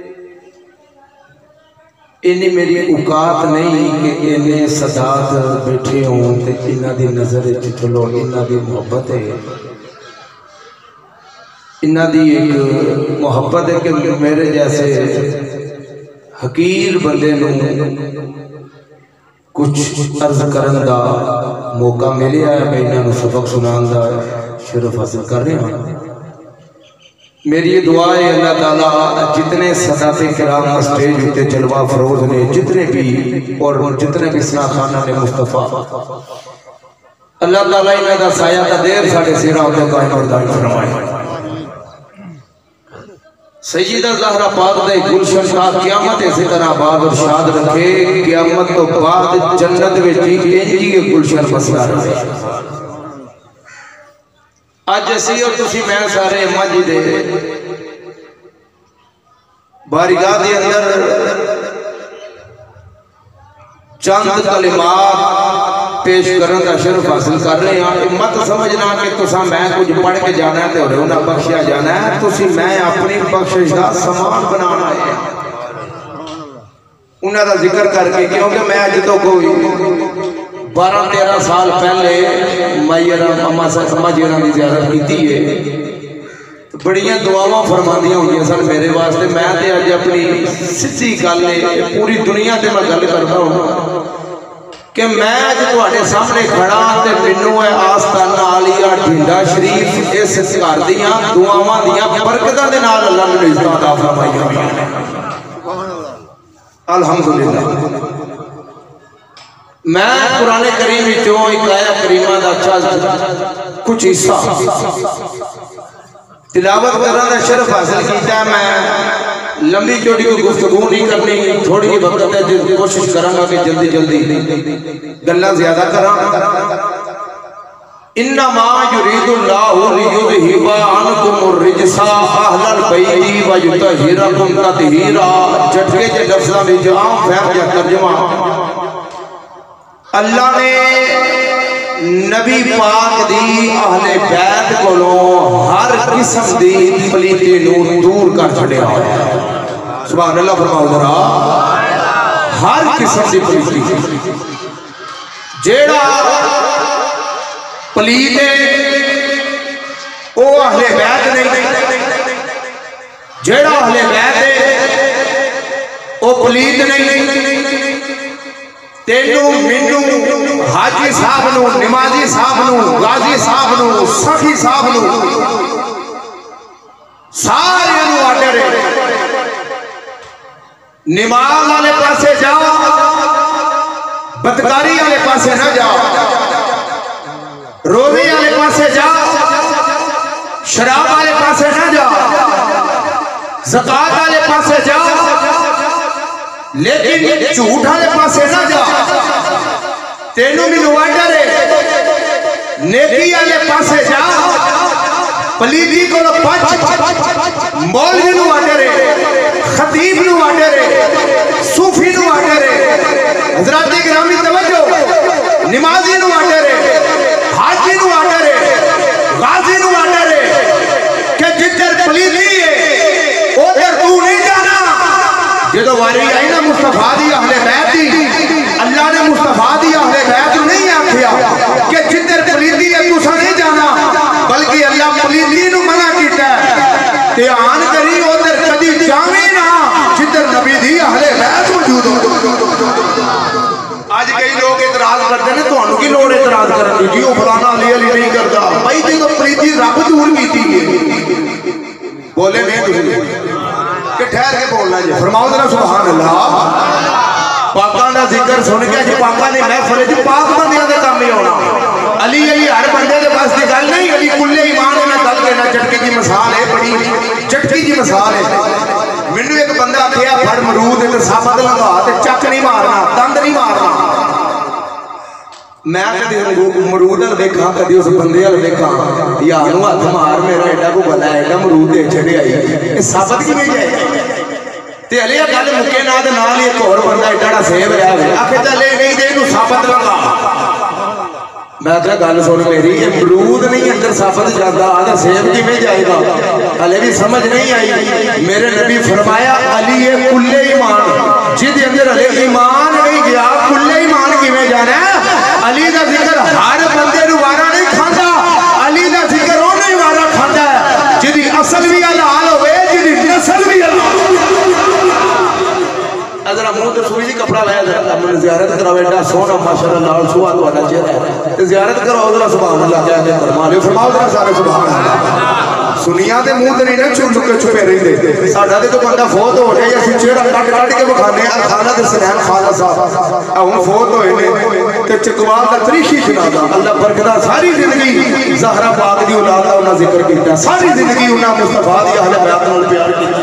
S4: इन्हें मेरी औकात नहीं कि इन्हें सदात बैठे हों ते इन्हां दी नज़र चलो इन्हां दी मोहब्बत है इन्हां दी एक मोहब्बत है कि मेरे जैसे हकीर बंदे नूं कुछ अर्ज करन दा मौका मिलिया है। मैं इन्हां नूं सबक सुनाउण दा शरफ हासिल कर रहा हूं। मेरी ये दुआ है अल्लाह ताला जितने सदाते किराम स्टेज उते जलवा फरोज ने जितने भी और जितने भी सना खाना ने मुस्तफा अल्लाह ताला इन्हां दा साया दा देर साडे सिरां उते कायम और दायम फरमाए। सैयदा ज़हरा पाक दे गुलशन का क़यामत इसी तरह बाद और शाद रखे। क़यामत तो बाद जन्नत विच इंजी के गुलशन बसदा रहे। अज असी और तुसी मैं सारे मज दे बारगाह दे अंदर चंद कलिमात पेश करने का शरफ हासिल कर रहे हैं। मत समझना कि तुसा मैं कुछ पढ़ के जाना है तो उन्हें बख्शिया जाना है। तुसी मैं अपनी बख्शिश का समान बनाना है उन्हों का जिक्र करके, क्योंकि मैं अज तो कोई बारह तेरह साल पहले मैयरा अम्मा अम्मा जी की ज़ियारत की है तो बड़िया दुआवां फरमांदियां हुई सन मेरे वास्ते। मैं तो अज अपनी सीधी गल पूरी दुनिया से मैं गल करता हूँ कि मैं अज तुहाडे सामने खड़ा ते मैनू है आस्ताना आलिया ढिंडा शरीफ इस घर दियां दुआवां दियां बरकतां दे नाल अल्लाह ने इज्जत अता फरमाई है। अल्हम्दुलिल्लाह। मैं कुरान करीम विचों एक आया करीमा दा अच्छा कुछ हिस्सा तिलावत करने का शरफ हासिल किया। मैं लंबी चौड़ी कोई गुफ्तगू नहीं करनी, थोड़ी जी वक्त है जो कोशिश करांगा कि जल्दी जल्दी गल्लां ज्यादा करा। इन्नमा युरीदुल्लाहु लियुज़हिबा अन्कुमुर रिजसा अहलल बैति व युतहिरकुम तत्हीरा। झटके जे लफ्ज़ां विच आम फहम दा तर्जुमा अल्लाह ने नबी पाक दी अहले बैत कोलों हर किस्म दी पलीती नूं दूर कर छड़िया है। सुभान अल्लाह फरमाओ जरा, हर किस्म दी पलीती जेड़ा पलीत ओ अहले बैत नहीं, जेड़ा अहले बैत ओ पलीत नहीं। तेनू मैनू हाजी साहब नू, नमाजी साहब नू, गाजी साहब नू, सखी साहब नू सारे नू आर्डर है नमाज वाले पासे जाओ, बदकारी वाले पासे ना जाओ, रोजे वाले पासे जाओ, शराब वाले पासे ना जाओ, ज़कात वाले पासे जाओ, लेकिन झूठ वाले पासे ना जा। तेनू मैनू आर्डर है नेकी वाले पासे जा, पलीती को बच। मौलवी नू आर्डर है, खतीब नू आर्डर है, सूफी नू आर्डर है, हज़रात गिरामी तवज्जो, नमाजी नू आर्डर है, हाजी नू आर्डर है, गाजी नू आर्डर है कि जिधर पलीती है उधर तू नहीं जाना। जो वारी आई ना मुस्तफा दी अहले बैत दी, अल्लाह ने मुस्तफा दी अहले बैत नहीं आखिया कि जिधर पलीती है तुसा नहीं जाना, बल्कि अल्लाह पलीती नू मना कीता है। ध्यान करी उधर कदी जावे ना जिधर नबी दी अहले बैत मौजूद हो। आज कई लोग इतराज करते हैं, तुहानू की लोड़ इतराज करने की, जी वो फलाना अली अली नहीं करता। भाई जो पलीती रब दूर कीती है, बोले नहीं कि ठहर के बोलना जी। फरमाओ जरा सुभान अल्लाह। पाकां दा जिक्र सुन के जी पाकां दी महफिल च पाक बंदियां दे काम ही होना। अली अली हर बंदे दे बस दी गल नहीं। अली कुल्ले ईमान ने गल देना झटकी जी मिसाल है, बड़ी झटकी जी मिसाल है। मैनू एक बंदा आखिया फड़ मरूद ते साबत लगा ते चक नहीं मारना, दंद नहीं मारना। मैं कभी मरूद अल देखा, कभी उस बंदे अल देखा, यार हथ मार मेरा एडा को गला एडा मरूद दे छड़े आई साबत कि नहीं जाए ते अले गल मुके ना ते नाल ही एक और बंदा एडा सेब रहा है आखे चले नहीं दे इनू साबत लगा। मैं क्या गल सुन मेरी, ये मरूद नहीं अंदर साबत जाता आधा सेब किवें जाएगा? हले भी समझ नहीं आई। मेरे नबी फरमाया अली ये कुल्ले ईमान, जिद अंदर हले ईमान नहीं गया कुल्ले ईमान किवें जाना? अली का जिक्र हर बंदे नू वारा नहीं खाता, अली का जिक्र उन्हें वारा खाता है जिदी असल भी हलाल होवे, जिदी नस्ल भी हलाल। अगर मुंह तो सूई कपड़ा लाया जाता मैंने ज़ियारत कराओ, एडा सोहना माशाअल्लाह लाल सुहा तुहाडा चेहरा है, ज़ियारत कराओ जरा सुभान अल्लाह क्या क्या फरमा लियो। फरमाओ जरा सारे सुभान अल्लाह। सुनिया दे मुंह ते नहीं ना चुप चुप छुपे रहिंदे। साडा ते तो बंदा फौत हो जाए असि चेहरा कट कट के विखाने आ खाना ते सनैन खाना साहब हुण फौत होए ने ते चकवाल दा तरीखी सुनादा अल्लाह बरकत सारी जिंदगी ज़हरा पाक दी औलाद दा उन्हां जिक्र कीता, सारी जिंदगी उन्हां मुस्तफा दी अहले बैत नाल प्यार कीता।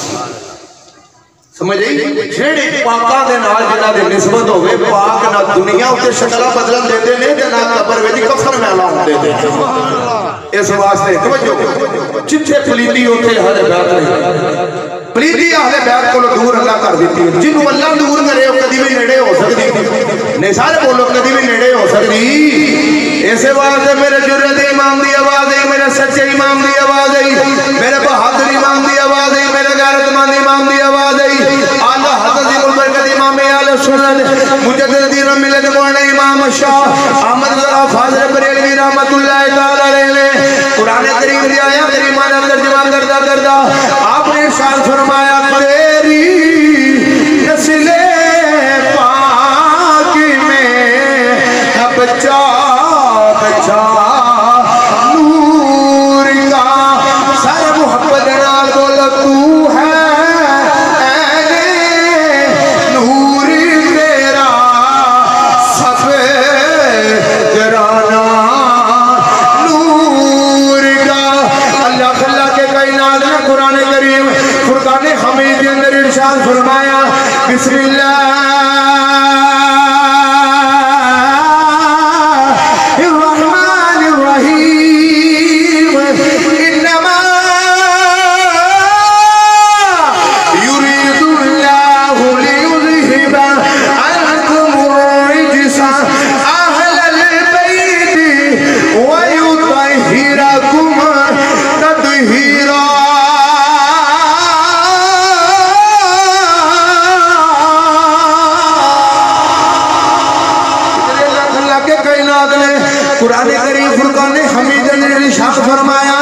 S4: समझ आई? जेड़े पाकां दे नाल जिन्हां दी निस्बत होवे, पाक ना दुनिया उत्ते शक्लां बदलन देंदे ने ते ना कब्र विच कफन मैला होंदे ने। इस वास्ते तवज्जो, जिथे पलीती उत्थे अहले बैत नहीं। पलीती अहले बैत कोलों दूर अल्लाह कर दित्ती है। जिन्हों अल्लाह दूर करे वो कदी भी नेड़े हो सकदी नहीं। सारे बोलो कदी भी नेड़े हो सकदी। इस वास्ते मेरे जुर्रत इमाम दी आवाज आई, मेरे सच्चे इमाम दी आवाज आई, मेरे बहादुर इमाम दी आवाज आई, मेरे गैरतमंद इमाम दी आवाज आई। आला हज़रत बरकत इमाम आले सुन्नत मुजद्दिद दीन मिलत मौलाना इमाम शाह अहमद ज़रा फाज़िल बरेलवी रहमतुल्लाह तआला अलैहि कुरान करीम दी आयत करीमा दा तर्जुमा करदा करदा आपने इरशाद फरमाया, तेरी नस्ले पाक में इरशाद फरमाया बिस्मिल्लाहिर्रहमानिर्रहीम इन्नमा युरीदुल्लाहु लियुज़हिबा अन्कुमुर रिजसा अहलल बैति व युतहिरकुम तत्हीरा। कुरान करीम फुरकान हमीद ने इरशाद फरमाया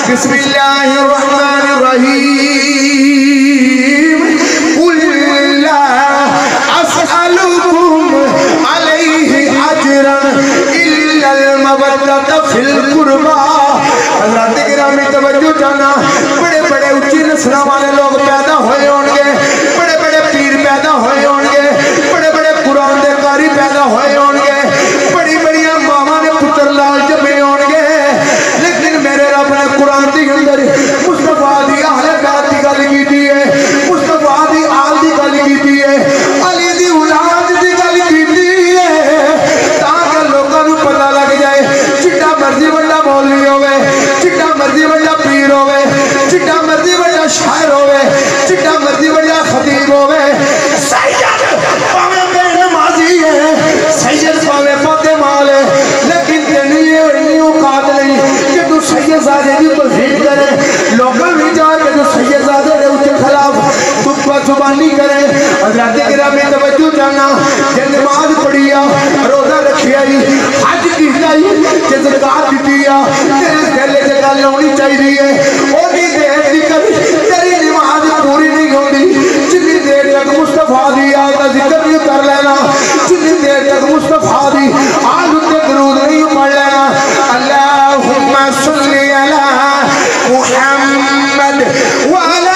S4: बिस्मिल्लाहिर्रहमानिर्रहीम कुल ला अस्अलुकुम अलैहि अजरन इल्लल मवद्दत फिल कुर्बा। हज़रत गिरामी तवज्जो जाना, बड़े बड़े ऊंची नस्लों वाले लोग पैदा हुए होंगे, बड़े बड़े पीर पैदा हुए होंगे, बड़े बड़े कुरान के कारी पैदा हुए होंगे, बड़ी बड़ी मावा ने पुत्र लाल जमे होंगे, लेकिन मेरे रब ने कुरान के अंदर मुस्तफा दी अहले बैत की गल की है, मुस्तफा दी आल की गल की है, अली दी औलाद की गल की है, ताकि लोगों को पता लग जाए जितना मर्जी बड़ा मौलवी होवे, जितना मर्जी बड़ा पीर होवे, जितना मर्जी बड़ा शायर होवे, जितना मर्जी बड़ा खतीब होवे, सैयद भावे बेनमाजी है, सैयद भावे पौधे माल है, लेकिन तेरी ये इतनी औकात नहीं कि तू सैयदजादे की तौहीन करे, लोगों में जाके तू सैयदजादे के उसके खिलाफ तू बदजुबानी करे। हज़रत गिरामी तवज्जो जाना, जे नमाज पढ़ी आ, रोजा रखिया, हज कीता, जे ज़कात दी आ, तेरे दिल च गल होनी चाहिए, ओनी देर तक तेरी नमाज पूरी नहीं होती जितनी देर तक मुस्तफा दी आल का जिक्र नहीं कर लेना, जितनी देर तक मुस्तफा दी आल उत्ते दरूद नहीं पढ़ लेना। अल्लाहुम्मा सल्ली अला मुहम्मद व अला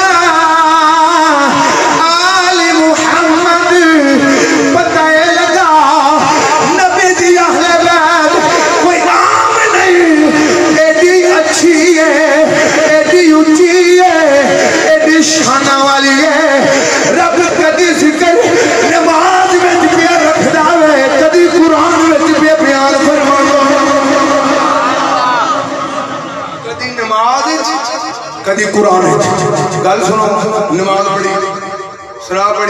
S4: आलि मुहम्मद। पता लगा नबी दी अहले बैत कोई नाम नहीं, एडी अच्छी है, एडी ऊंची है, एडी शाना वाली है। रब कदी जिक्र नमाज में पे रखदा है, कदी कुरान में पे बयान फरमाता, कदी नमाज कदी कुरान। गल सुनो, नमाज पढ़ी, सलाह पढ़ी,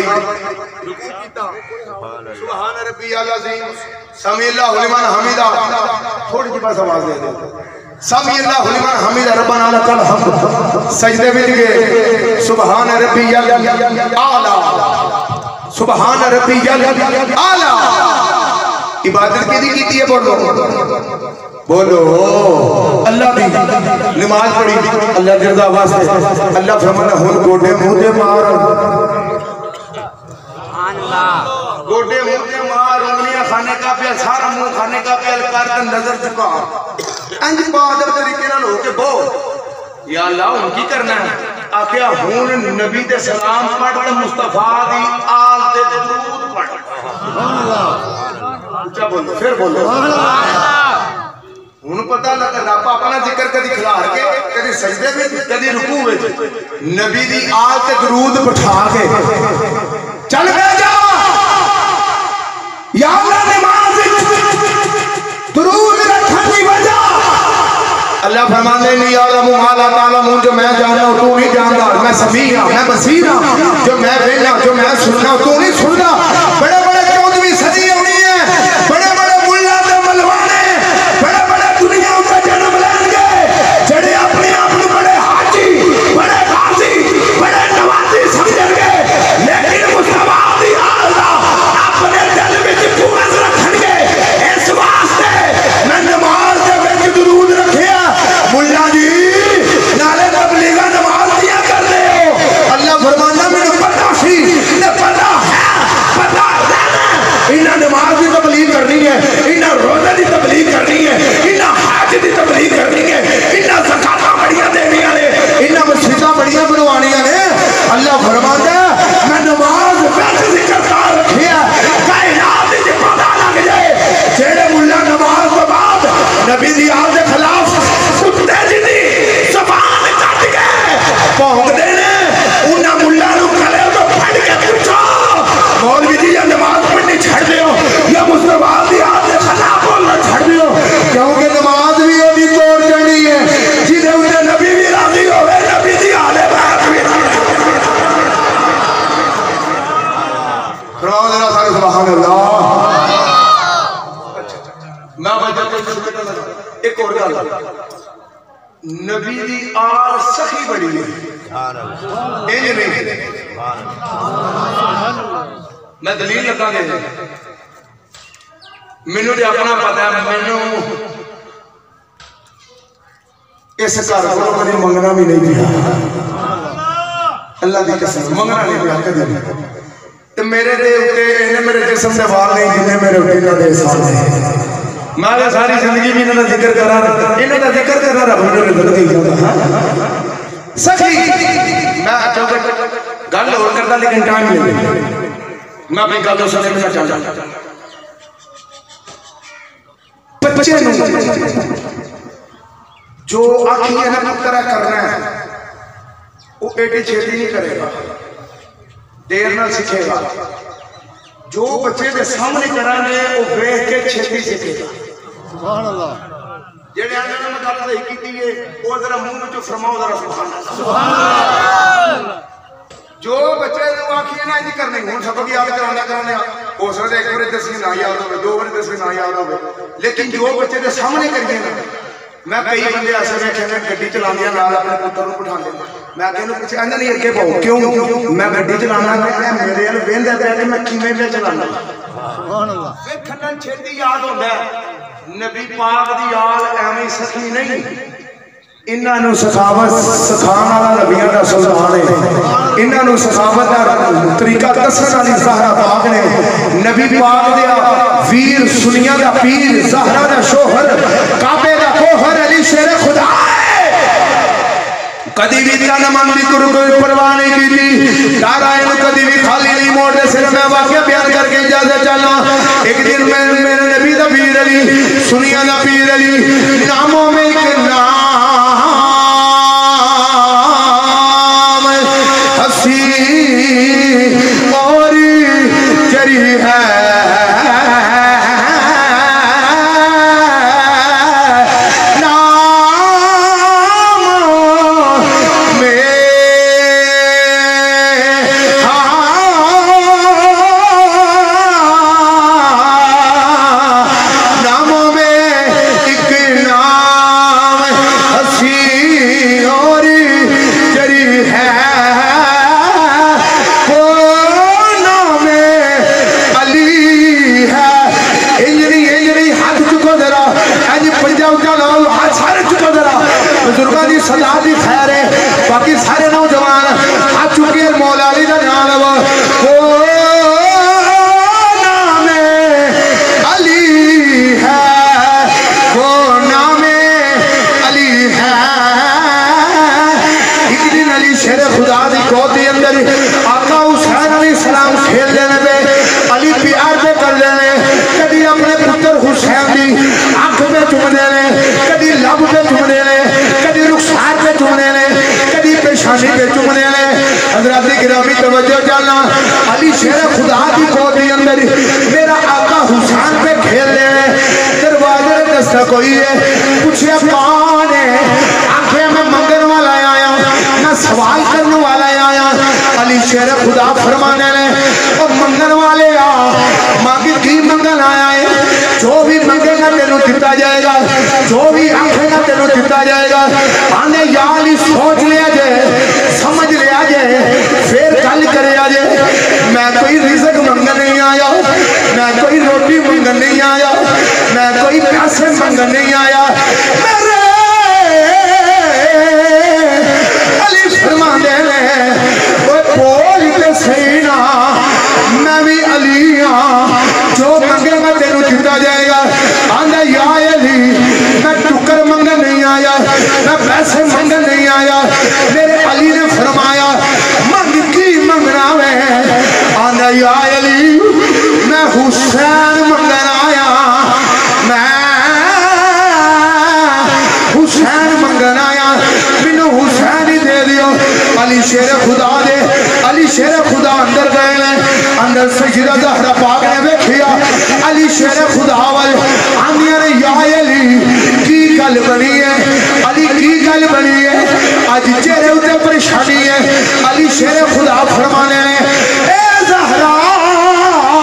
S4: सुभान रब्बियल अज़ीम, समी अल्लाहु लिमन हमीदा, थोड़ी सी बस आवाज दे दो, समी अल्लाहु लिमन हमीदा रब्बना लकल हम्द, सजदे में गए सुभान रब्बियल आला, सुभान रब्बियल आला। इबादत केदी कीती है? बोलो बोलो अल्लाह दी नमाज पढ़ी, अल्लाह दी रज़ा वास्ते। अल्लाह फरमाना हुन गोडे मुंह ते मार, गोडे मुंह ते मार, उंगलियां खाने का पे, सारा मुंह खाने का पे, कर नजर झुका, इंज बादल तरीके नाल होके बोल या अल्लाह हुन की करना है? आखिया हुन नबी दे सलाम पढ़, मुस्तफा दी आल ते दरूद पढ़। सुभान अल्लाह, ऊंचा बोलो, फिर बोलो सुभान अल्लाह। हुन पता लगा रब अपना जिक्र कदी खिलार के, कदी सजदे में, कदी रुकू में, नबी दी आल ते दरूद बिठा के चल बह जा या अल्लाह नमाज दरूद रखने की वजह। अल्लाह फरमाते नहीं यालमु मा ला तालमून, जो मैं जानता हूं तू नहीं जानता, मैं समीअ हूं, मैं बसीर हूं, जो मैं वेखना, जो मैं सुनना तू नहीं सुनता। बड़े बड़े चौदहवीं सदी होनी है, बड़े बड़े मुल्ला ते मलवाने, बड़े बड़े दुनिया में जन्म लेंगे, जेड़े अपने आप को बड़े हाजी, बड़े गाजी, बड़े नवाजी समझेंगे, लेकिन मुस्तफा दी आल दा अपने दिल में कुवत रखेंगे। इस वास्ते मैं नमाज दे विच दरूद रखिया, मुल्ला जी नाले तबलीगा नमाज दिया कर दे। अल्लाह फरमाना मैनू पता सी, ते पता है, पता है इन्हां नमाज की तबलीग करनी है, इन्हां रोजे की तबलीग करनी है, इन्हां हज की तबलीग करनी है, इन्हां ज़कातां बड़ियां देनियां ने, इन्हां मस्जिदां बड़ियां बनवानियां ने। अल्लाह फरमांदा मैं नमाज विच जिक्र कर रखिया, कायनात च पता लग जाए जेड़े मुल्ला नमाज तो बाद नबी दी आल दे खिलाफ कुत्ते जिन्नी ज़बान कट के भौंकदे ने, उन्हां मुल्ला नूं गले तो
S3: सुनाओ जरा सारे सुभान अल्लाह। मैं बजा कोई एक और गल, नबी दी आल सखी बड़ी है, इंज नहीं मैं दलील लगा दे, मैनू जो अपना पता है, मैनू इस घर को कभी मंगना भी नहीं दिया, अल्लाह की कसम मंगना नहीं दिया कभी। तो मेरे दे उत्ते इन्हें मेरे जिस्म से वाल नहीं जिन्हें मेरे उत्ते ना दे सामने मैं सारी जिंदगी भी इन्होंने जिक्र करा, इन्हें का जिक्र करना रब ने गलती जाता सखी। मैं चौके गल और करता लेकिन टाइम ले मैं अपनी गल तो सुने मैं चाहता बच्चे जो आखिर है पुत्र करना है वो एडी छेती नहीं करेगा, देर ना सीखेगा। जो बच्चे के सामने करांगे वो वेख के छेती सीखेगा। सुभान अल्लाह। जेड़े आने ने गल सही कीती है वो जरा मुंह में फरमाओ जरा सुभान अल्लाह। सुभान अल्लाह। जो बच्चे को आखिए ना नहीं करनी हुन सबक याद कराना कराने हो सकता एक बार दसवीं ना याद हो, दो बार दसवीं ना याद हो, लेकिन जो बच्चे के सामने करिए ना, मैं कई बंदे ऐसे वेखे मैं गड्डी चलाने नाल अपने पुत्र को बिठाने मैं कहने पीछे आंदा नहीं अगे पाओ क्यों मैं गड्डी चलाना मेरे वाल वेंदा पिया कि मैं किवें वे चलाना। सुभान अल्लाह। वेखण छेती याद होंदा नबी पाक दी आल एवें सखी नहीं, इन्हां नूं सखावत सिखाण वाला नबियां दा सुल्तान है, इन्हां नूं सखावत दा तरीका दसण वाली ज़हरा पाक ने, नबी पाक दे वीर सुनिया दा पीर ज़हरा दा शोहर काबे दा कोहर अली शेर खुदा कदी भी तन मन दी गुरु कोई परवाह नहीं की थी, नारायण कदी भी खाली नहीं मोड़े सिर में वाकया बयान करके इजाजत चलना। एक दिन मैं मेरे नबी दा पीर अली सुनिया दा पीर अली नामों में एक नाम हसी और जरी है सदा दी खैर है। बाकी सारे नौजवान हाथ चुके मौला अली दा नाम वो नाम अली है, वो नाम अली है। एक दिन अली शेर खुदा दी गोद के अंदर आका हुसैन अलैहिस्सलाम खेल देने पे अली प्यार पे कर लेने, कभी अपने पुत्र हुसैन दी आंख में चुम देने, कभी लब पे चुम देने, कभी रुखसार पे चुमने ने, कभी पेशानी पे चुमने ने। हज़रात गिरामी तवज्जो जाना अली शेर खुदा की गोद के अंदर मेरा आका हुसैन पे खेल रहे, दरवाजे में दस्तक हुई है, पूछे कौन है? आंखें में मंगन वाला आया, मैं सवाल करने वाला आया। अली शेर खुदा फरमाने ने और मंगन वाले आ मांगे की मंगन आया है, जो भी मंगेगा तेनों दिता जाएगा, जो भी आंखेगा तेनों दिता जाएगा। आने यार सोच लिया जाए, समझ लिया जाए, फिर गल करे जाए। मैं कोई रिज़्क मंगन नहीं आया, मैं कोई रोटी मंगन नहीं आया, मैं कोई पैसे मंगन नहीं आया। मेरे अली फरमाते ने वो बोल के सही ना, मैं भी अली हाँ, जो मंगेगा तेनों दिता जाएगा। आंदा या अली मैं टुकर मंगन नहीं आया, मैं पैसे मंगन नहीं आया। मेरे अली ने फरमाया मंग की मंगना में? आंदा या अली मैं हुसैन मंगन आया, मैं हुसैन मंगन आया, मैनू हुसैन ही दे दियो। अली शेर खुदा दे अली शेर खुदा अंदर गए ने, अंदर सजदा ज़हरा पाक ने देखिया अली शेर खुदा वाल आंदियां ने या अली की गल बनी है? अली की गल बनी है? आज चेहरे उत्ते परेशानी है। अली शेर खुदा फरमाने ने ए ज़हरा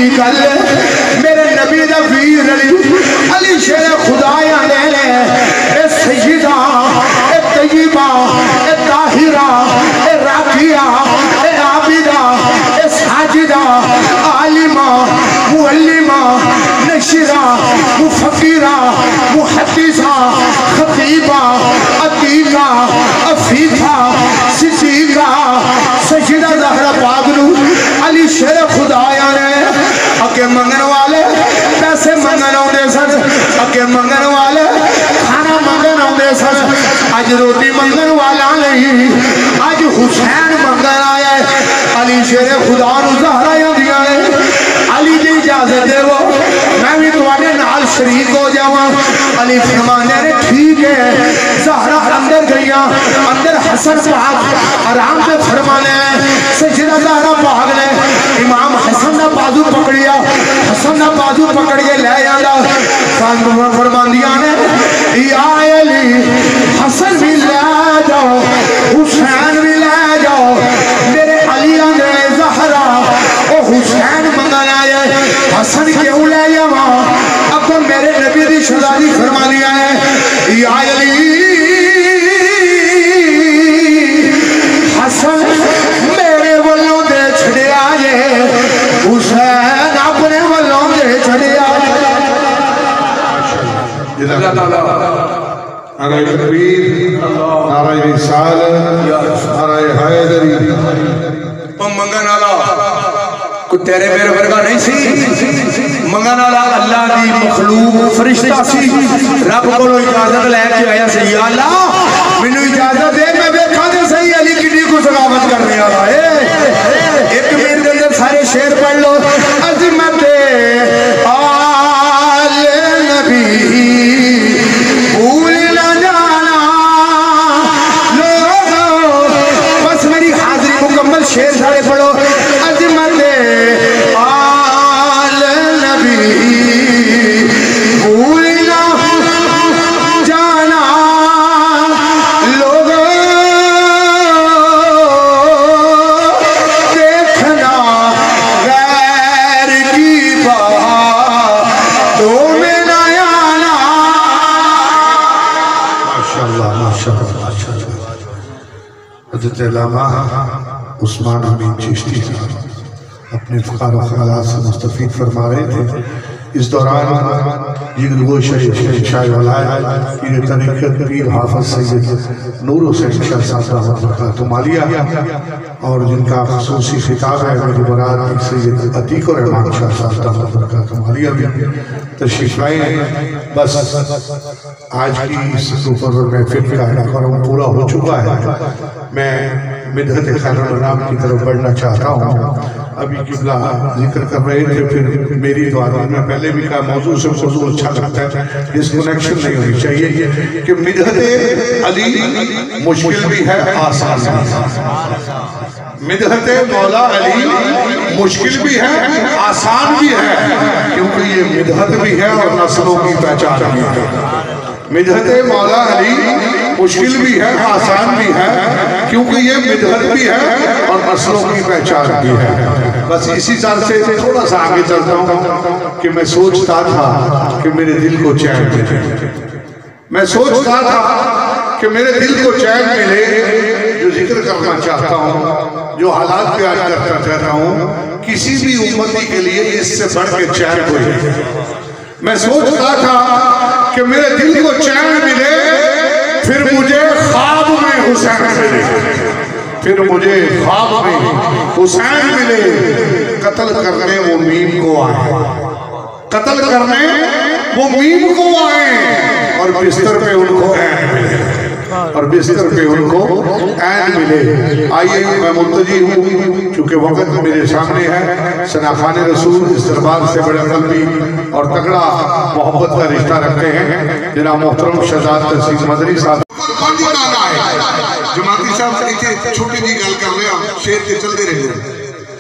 S3: गल मेरे नबी दा वीर अली अली शेर खुदाया ने ए सैयदा ए तय्यबा ए ताहिरा ए राकिया ए आबिदा ए साजिदा आलिमा मुअल्लिमा नशिरा मुफक्किरा मुहद्दिसा खतीबा अतीका अफीफा सिद्दीका सैयदा ज़हरा पाक नू अली शेर खुदाया ने अगे मंगन वाले पैसे मंगन आउंदे सन अगे मंगन वाले खाना मंगन आउंदे सन अज रोटी मंगन वाला नहीं अज हुसैन मंगन आया अली शेर खुदा नू ज़हरा आंदियां ने अली जी इजाजत देवो मैं भी तुम्हारे नाल शरीक हो जावा अली फरमाने ने ठीक है ज़हरा अंदर गईया अंदर हसन पाक आराम से फरमाने सैयदा ज़हरा पाक ने इमाम हसन का बाजू पकड़िया हसन का बाजू पकड़ के ले आंदा फरमांदियां ने या अली हसन भी ले जाओ हुसैन भी ले जाओ मेरे अली ने ज़हरा ओ हुसैन मंगन आए हसन क्यों ले जावा अब मेरे नबी दी शहजादी फरमानिया है या अली हसन मेरे वालों दे छड़िया जे हुसैन अपने वालों दे छड़िया
S5: नाराए तकबीर नाराए रिसालत नाराए हैदरी
S3: ओ मंगन वाला कोई तेरे मेरे वर्गा नहीं सी मंगन वाला अल्लाह दी मखलूक फरिश्ता सी रब कोलों इजाजत लेके आया सी या अल्लाह मैनू इजाजत दे मैं देखा ते सही अली किड्डी को सगावत करने वाला है एक मिनट दे अंदर सारे शेर पढ़ लो अज़मत आले नबी भूल ना जाना लोगों बस मेरी हाजिरी मुकम्मल शेर सारे पढ़ो अज़मत आले नबी भूल ना जाना लोगों देखना गैर की बातों में ना आना
S5: माशाअल्लाह माशाअल्लाह माशाअल्लाह हज़रत अल्लामा उस्मान अमीन चिश्ती अपने फ़ुक़ार व ख़यालात से मुस्तफ़ीद फरमा रहे थे इस दौरान जिगर वो शहीद शाह वलायत पीर तरीक़त पीर हाफ़िज़ सैयद नूर हुसैन शाह साहब बरकातुहू मालिया और जिनका ख़ुसूसी खिताब है मेरी बरात सैयद अतीक रहमान शाह साहब बरकातुहू मालिया भी तशरीफ़ लाए हैं। बस आज की इस सुपर महफिल का कार्यक्रम पूरा हो चुका है। मैं मिदहत खैरुल-अनाम की तरफ बढ़ना चाहता हूँ। अभी किबला जिक्र कर रहे थे फिर मेरी दुआ में पहले भी कहा मौजू से मौजू अच्छा लगता है डिस्कनेक्शन नहीं होनी चाहिए कि मिदहत अली मुश्किल भी है आसान भी। मिदहत मौला अली मुश्किल भी है आसान भी है क्योंकि ये मिदहत भी है और नस्लों की पहचान भी है। मिदहत मौला अली मुश्किल भी है आसान भी है क्योंकि ये मिदहत भी है और नस्लों की पहचान भी है। बस इसी तरह से थोड़ा सा आगे चलता हूँ कि मैं सोचता था कि मेरे दिल को चैन मिले मैं सोचता था कि मेरे दिल को चैन मिले जो जिक्र करना चाहता हूँ जो हालात प्यार करना चाहता हूँ किसी भी उम्मती के लिए इससे बढ़ के चैन कोई। मैं सोचता था कि मेरे दिल को चैन मिले फिर मुझे ख्वाब में हुसैन मिले फिर मुझे ख्वाब में हुसैन मिले कत्ल करने वो मीम को आए कत्ल करने वो मीम को आए और बिस्तर पे उनको ऐन मिले और बिस्तर पे उनको ऐन मिले। आइए मैं मुंतजी हूँ चूँकि वक्त मेरे सामने है। सनाखाने रसूल इस दरबार से बड़े कल्बी और तगड़ा मोहब्बत का रिश्ता रखते हैं जनाब मोहतरम शहजाद तहसीन मदनी साहब।
S6: जमाती साहब छोटी जी गल कर रहे हैं शेर के चलते रहे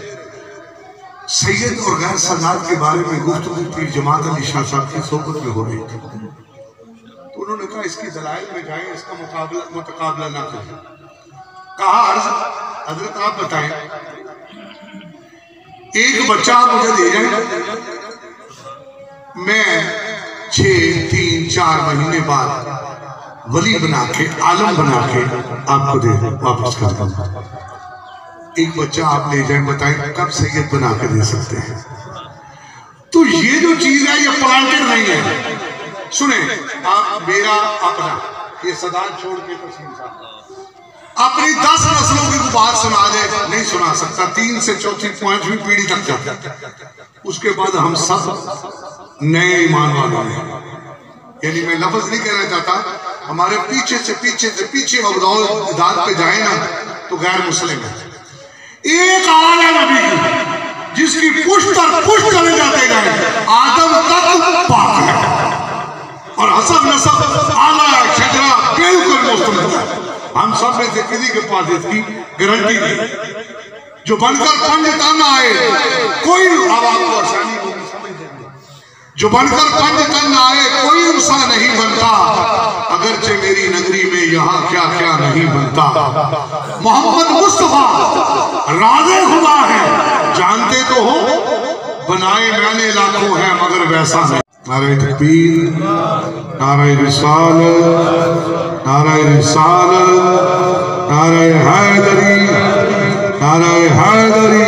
S6: सैयद और गैर सादात के बारे में गुफ्तगू पीर जमात अली शाह साहब की सोबत में हो रही थी तो उन्होंने कहा इसकी दलाइल में जाए इसका मुकाबला मुतकाबला ना करें। कहा अर्ज हजरत आप बताएं एक बच्चा मुझे दे जाए, मैं छः तीन चार महीने बाद वली बना के आलम बना के आपको दे वापस कर दूंगा। एक बच्चा आप ले जाए, बताएं कब सैयद बना के दे सकते हैं? तो ये जो चीज है ये प्लांटेड नहीं है। सुने आप, मेरा अपना ये सदान छोड़ के तस्लीम साहब अपनी दस नस्लों की बात सुना दे, नहीं सुना सकता। तीन से चौथी पांचवी पीढ़ी तक जाता, उसके बाद हम सब नए ईमान वालों हैं। यानी मैं लफ्ज नहीं कहना चाहता, हमारे पीछे से पीछे से पीछे अवदाद पे जाए ना तो गैर मुस्लिम है। एक आल है नबी की जिसकी पुष्ट पर पुष्ट चले जाते गए, आदम तक पाक है और हसब नसब आला शजरा बिल्कुल मुस्तमद है। हम सब में से किसी के पास इसकी गारंटी नहीं। जो बनकर पंज तन आए, कोई आवाज को आसानी होगी समझ लेंगे। जो बनकर पंज तन आए कोई इंसान नहीं बनता, अगरचे मेरी नगरी में यहाँ क्या क्या नहीं बनता। मोहम्मद मुस्तफा राज़े खुदा है, जानते तो हो, बनाए मैंने लाखों हैं मगर वैसा नहीं। नारे तकबीर, नारे रिसालत, नारे रिसालत, नारे हैदरी, नारे हैदरी।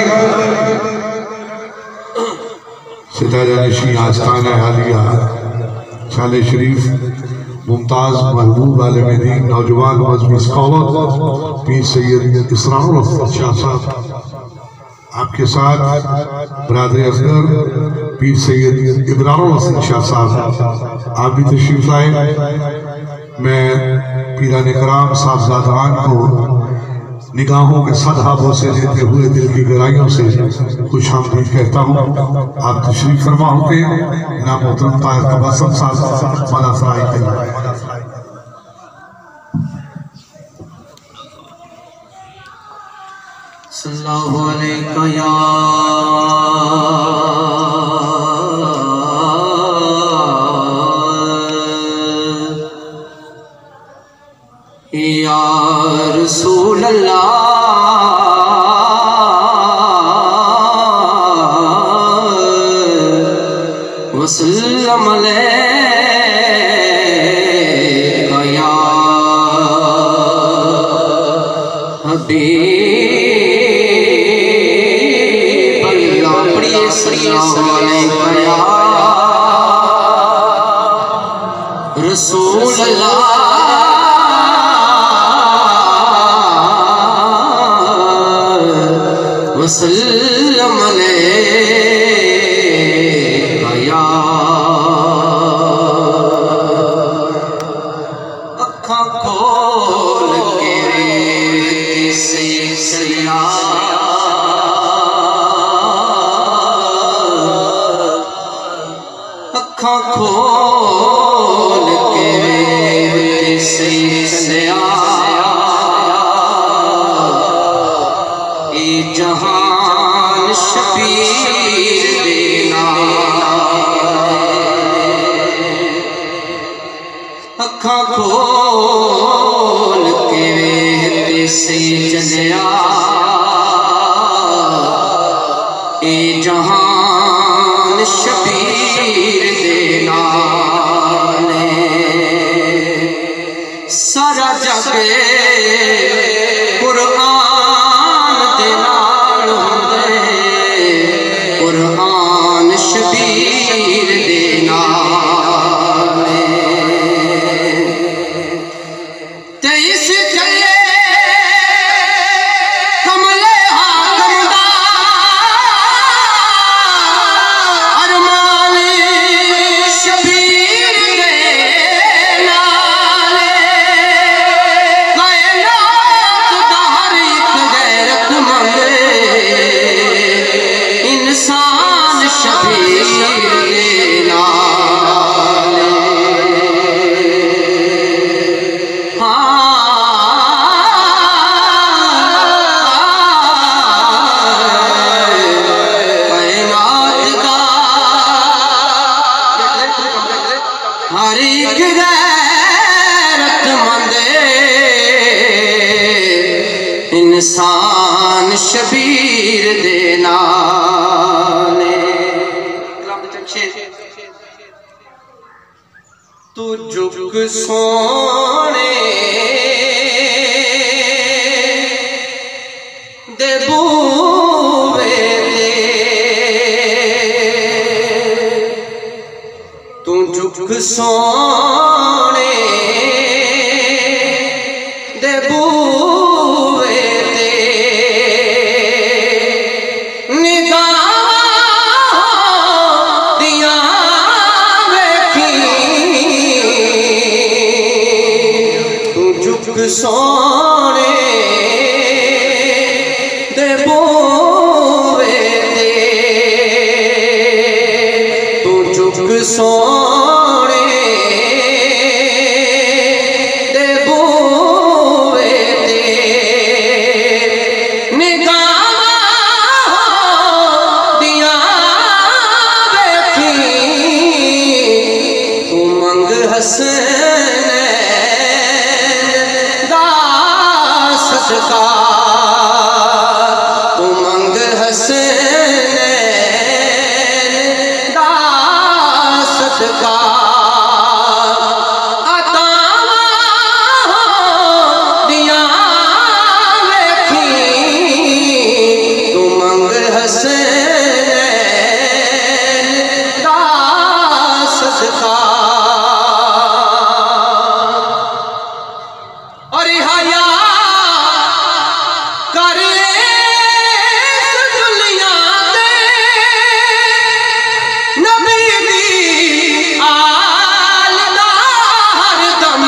S6: सितारा नशीं आस्ताना आलिया शाले शरीफ मुमताज महबूब आलिम दीन नौजवान मजहबी स्कॉलर पीर सैयद इसरार शाह साहब आपके साथ बरादर असगर पीर सैयद इब्रार शाह साहब आप भी तशरीफ लाए। मैं पीराने कराम साहबजादान को निगाहों के सदहाबों से लेते हुए दिल की गहराइयों से खुश आमदीद कहता हूँ। आप तशरीफ फरमा होते हैं ना मोहतरम ताहिर तबस्सुम साहब माला फराई के
S7: सल्लल्लाहु अलैहि या या रसूल अल्लाह वसल्लम अलैहि या हबीब अल्लाह। प्रिय सल्लल्लाहु अलैहि या रसूल अल्लाह वसल्लम अलैहि या। अखां खोल के से सैया अखां खोल के से सैया जहान शबीर देना अखा खोल के वेहते से चलिया ए जहान शबीर देना सारा जग कुरान कुरान शबीर देना तेईस चले कमले हाकमदा अरमान शबीर देना कायनात दा हर एक गैरतमंद इंसान शबीर देना हर एक गैरतमंद इंसान शबीर देना। तू झुक सोने दे बूवे दे, तू झुक सोने दे बूवे दे, निगाह दिया वेखी तू झुक सोने दे बूवे दे, तू झुक सोने दे बूवे दे, निगाह दिया वेखी तू मंग हसनैन दा सदका, तू मंग हसनैन दा सदका, अतावां दिया वेखी तू मंग हसनैन दा सदका, और हया कर इस दुनिया दे नबी दी आल दा हरदम,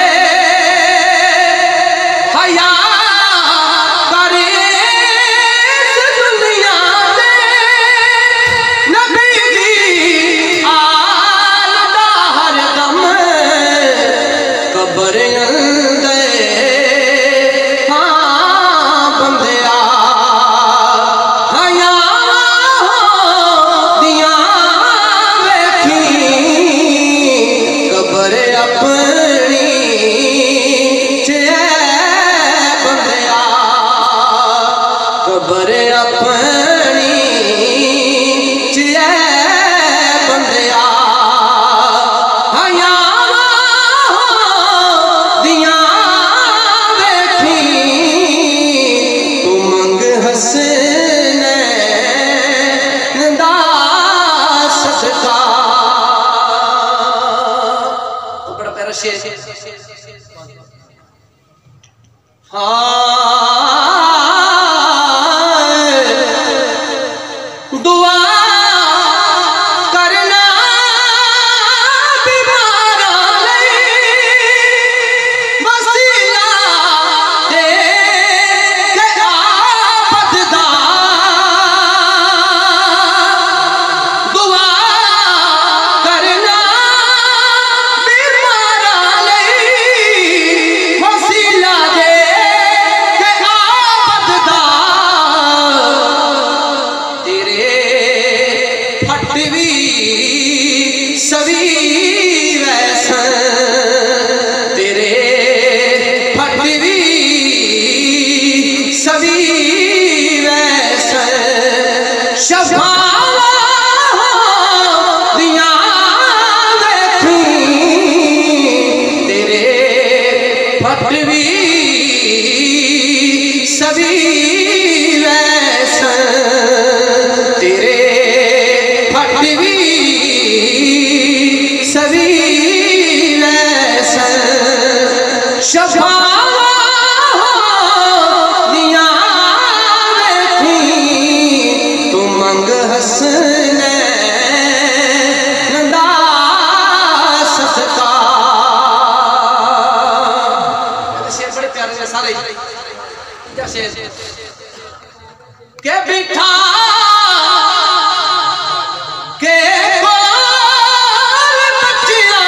S7: हया कर इस दुनिया दे नबी दी आल दा हरदम, कब्र अंदर हाँ बंदिया हया दिया वेखी कब्र अपनी च बंदिया, कब्र अपनी च बंदिया, हया दिया वेखी तू मंग हसनैन दा सदका। बड़ा प्यारा शेर। हाँ दुआ करना बीमारा लई, वसीला दे के आफत दा, दुआ करना बीमारा लई, वसीला दे के आफत दा, तेरे फटवी सवी वैसन, तेरे फटवी सवी वैसन, शफा दिया वेखी तेरे फटवी सभी वैसन, तेरे फटवी सभी वैसन, शफा दिया वेखी तू मंग हसनैन दा सदका। शेर बड़े प्यारे हैं सारे। क्या शेर के बिठा के कोल बच्चियां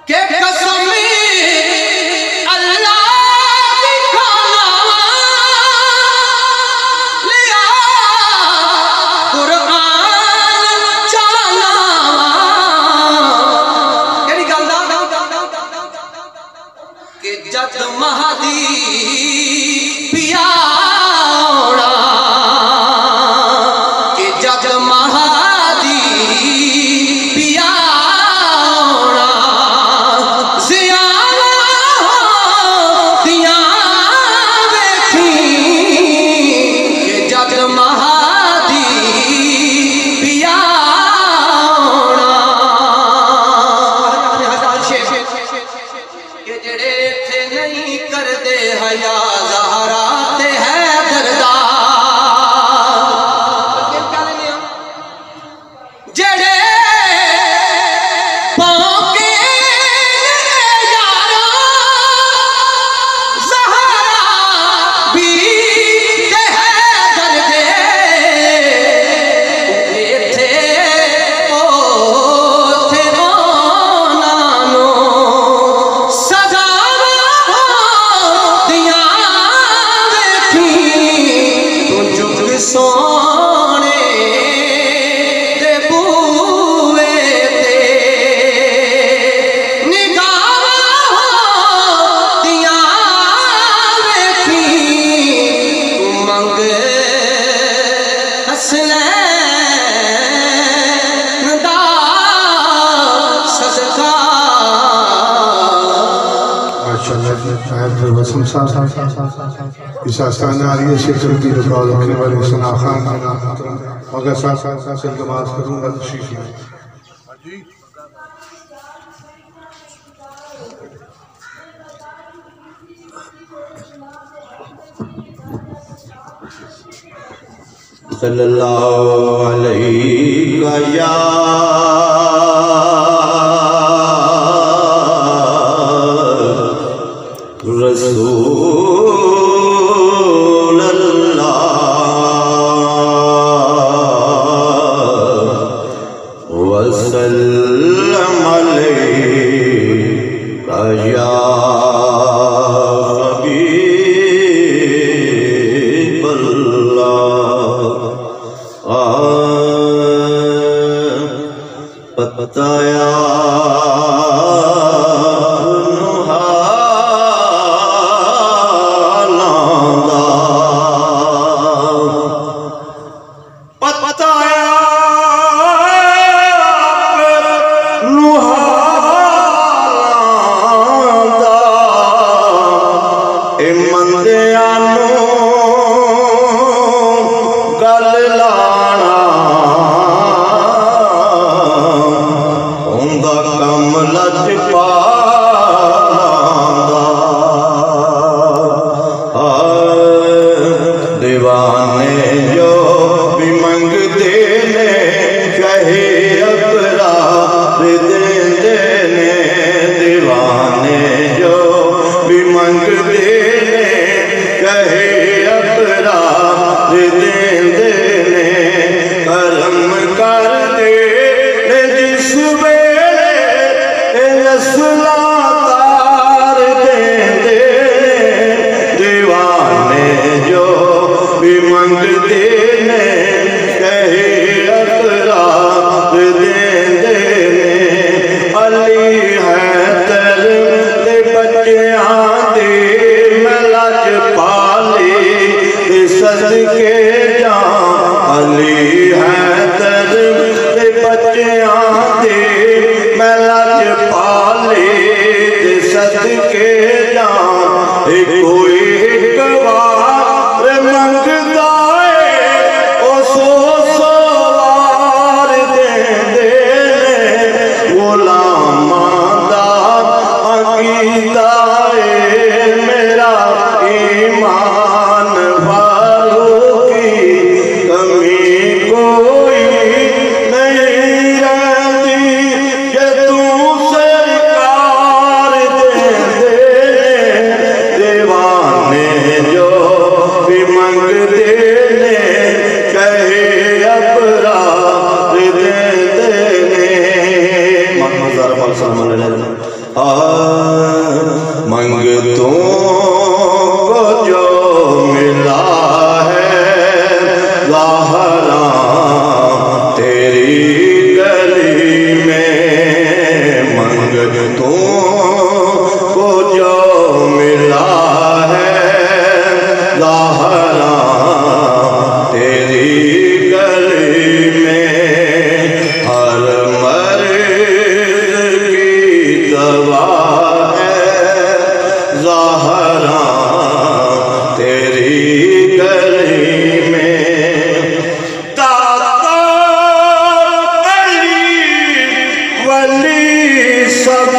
S7: के कसम अल्लाह दी खाना लिया कुरान चलावा केड़ी गल दा कि जद महादी पिया कि जद महादी पिया
S5: इस आस्थाना आ रही है शेखर की रिकॉर्ड रखने वाले सना खान मगर साथ साथ साथ से इल्तमास करूंगा तशरीफ में
S4: सल्लल्लाहु अलैहि या रसूल अल्लाह वसल्लम अलैका या हबीब अल्लाह पताया जिस वेले मंगतों को जो मिला है ज़हरा तेरी गली में, मंगतों को जो मिला है ज़हरा तेरी गली में, हर मर्ज़ की दवा ज़हरा तेरी गली में। दाता अली वली सब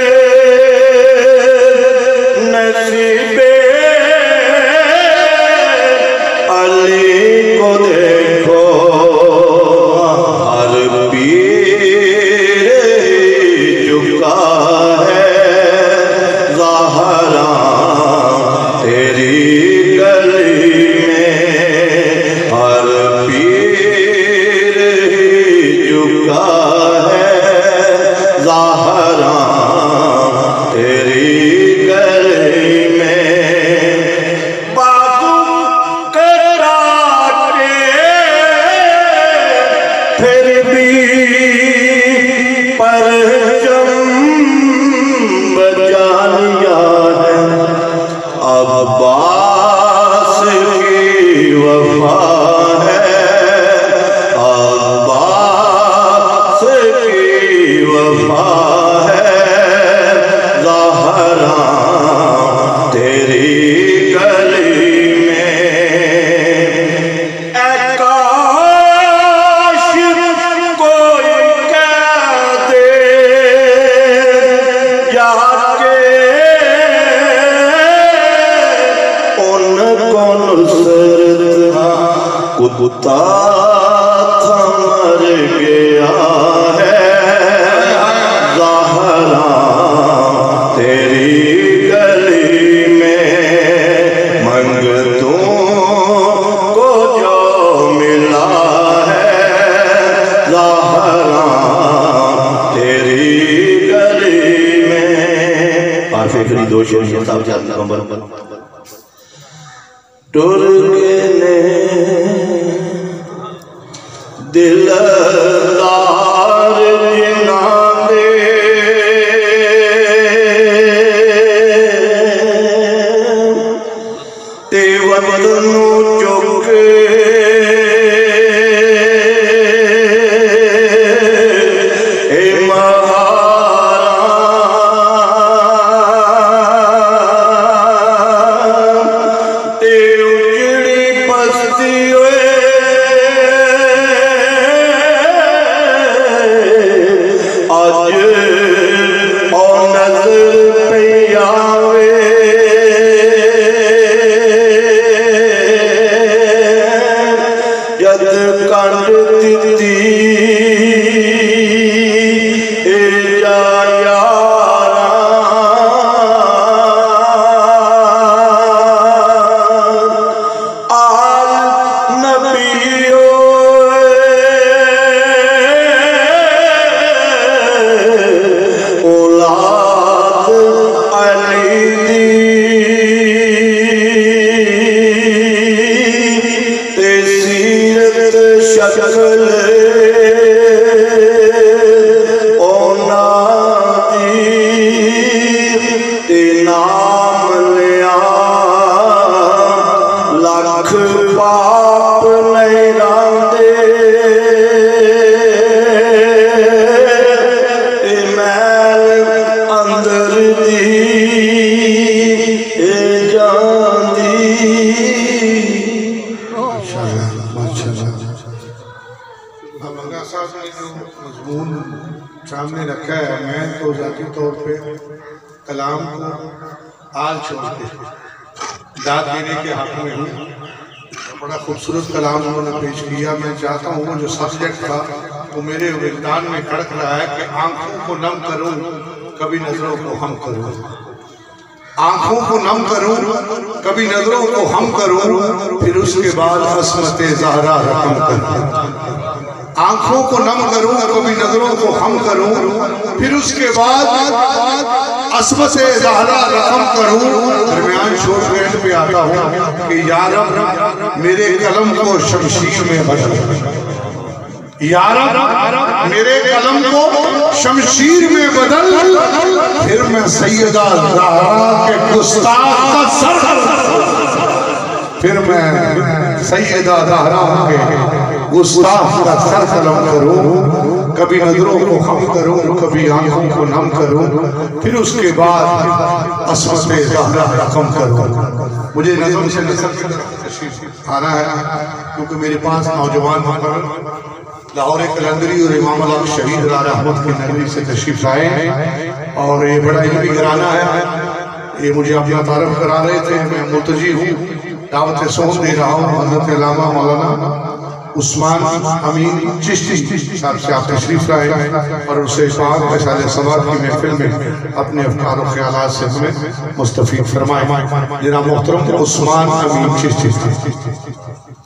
S4: नसीबे अली को देखो, हर पीर झुका है ज़हरा तेरी गली में, हर पीर झुका है ज़हरा तेरी गली में। बाजू करा के फिर भी परचम बजा लिया है, अब्बास की वफा है, अब्बास की वफा है ज़हरा तेरी गली में। ऐ काश कोई कह दे जाके उनको नुसरत, कुत्ता था मर गया है ज़हरा तेरी गली में, मंगतों को जो मिला है ज़हरा तेरी गली में। और फिर दो शेर साहब जाते कंबल टुरके ने दिलदार जिना दे, ते वतनू चुके ए महारा, ते उजड़ी बस्ती आज और नजर पे आवे, जद कंड दिती ए जा यारा, आल नबियो औलाद अली ते सीरत शक्ल ओना दी ते नाम लिया, लख पाप नहीं रांदे अंदर दी जाती।
S6: मंगा साहब ने जो मजमून सामने रखा है, मैं तो ज़ाती तौर पे कलाम को आल छोड़ के दाद देने के हक में हूँ। बड़ा खूबसूरत कलाम उन्होंने पेश किया। मैं चाहता हूँ वो जो सब्जेक्ट था वो मेरे विजदान में खड़क रहा है कि आंखों को नम करूँ कभी नजरों को हम करूँ, आंखों को नम करूँ कभी नजरों को हम करूँ, फिर उसके बाद असमत ज़हरा रकम करूँ। आंखों को नम करूं, कभी नजरों को हम करूं, फिर उसके बाद असमत ज़हरा रकम करूं। दरमियान शोर बैंड पे आता हूं कि या रब मेरे कलम को शमशीर में बदल, या रब मेरे कलम को शमशीर में बदल, फिर मैं सैयदा ज़हरा के गुस्ताख का सर, फिर मैं सैयदा ज़हरा के गुस्ताख का सर कलम करूं, कभी नजरों को हम करूं, कभी आंखों को नम करूं, फिर उसके बाद असमत ज़हरा रकम करूं। मुझे नजर से नजर की तरफ तशरीफ आना है क्योंकि मेरे पास नौजवान लाहौर कलंदरी और इमाम अल शहीद रहमत की नगरी से तशरीफ लाए हैं और ये बड़ा इल्मी घराना है। ये मुझे अपना तारफ करा रहे थे, मैं मुर्तजी हूँ, दावत सोम दे रहा हूँ। हज़रत अल्लामा मौलाना उस्मान अमीन चिश्ती साहब से आप तशरीफ लाए और उससे पाक वैसाले सवार की महफिल में अपने अफकार और ख्यालात से हमें मुस्तफीद फरमाए। जनाब मोहतरम उस्मान अमीन चिश्ती।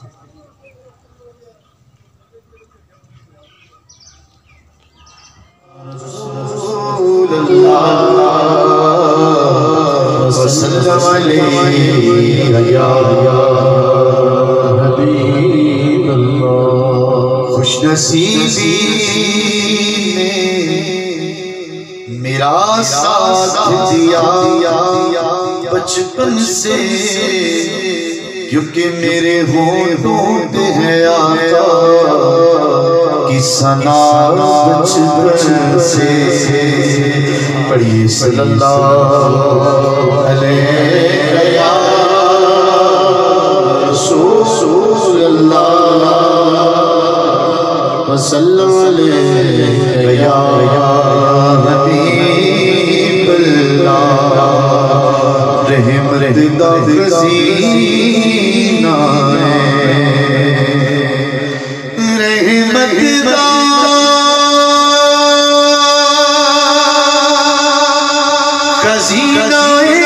S8: खुशनसीबी ने मेरा साथ दिया बचपन से, क्योंकि मेरे होठों पे है आका की सना बचपन से। पढ़िए सल्लल्लाहु अलैहि या रसूल अल्लाह वसल्लम अलैहि या हबीब अल्लाह। रहमत दा खज़ीना रहमत दा खज़ीना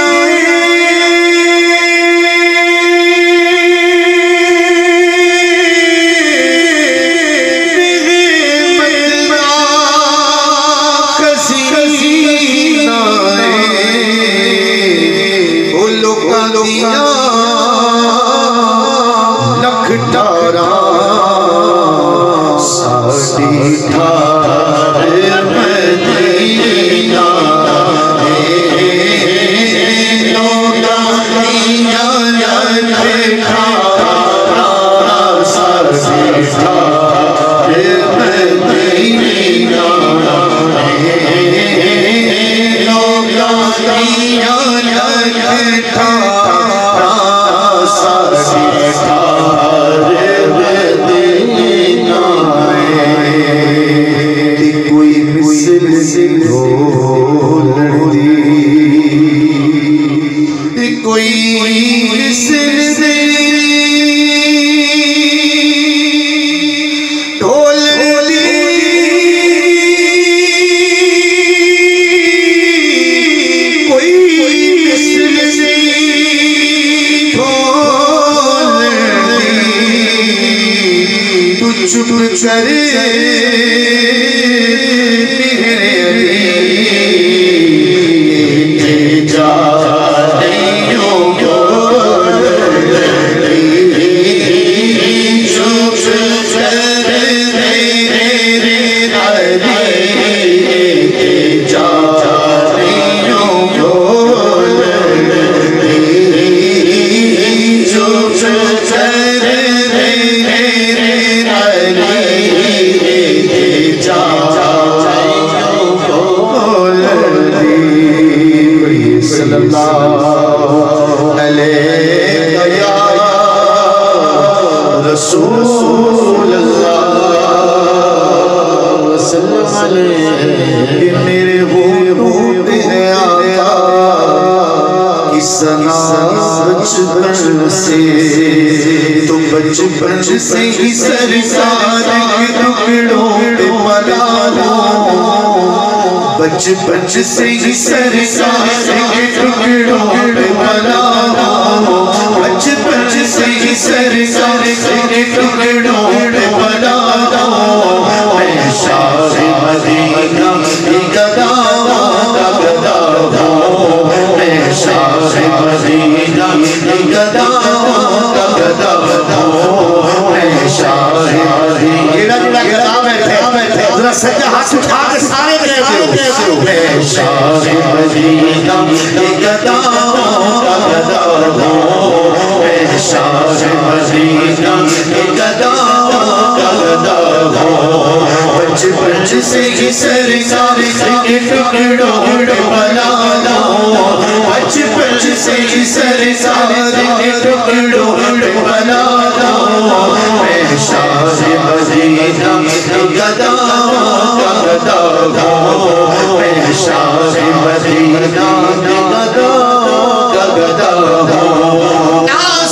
S8: बचपन से ही सरकार के टुकड़ों पे पला हो, बचपन से ही सरकार के टुकड़ों पे पला हो, बचपन से ही सरकार के टुकड़ों पे पला हो। मदीना गदाओं का गदा हूँ, मैं शाह मदीना गदाओं का गदा हूँ। बचपन से ही सरकार के टुकड़ों पे पला हूँ, बचपन से ही सरकार के टुकड़ों पे पला हूँ, मैं शाह मदीना गदाओं का गदा हूँ, मैं शाह मदीना गदाओं का गदा हूँ।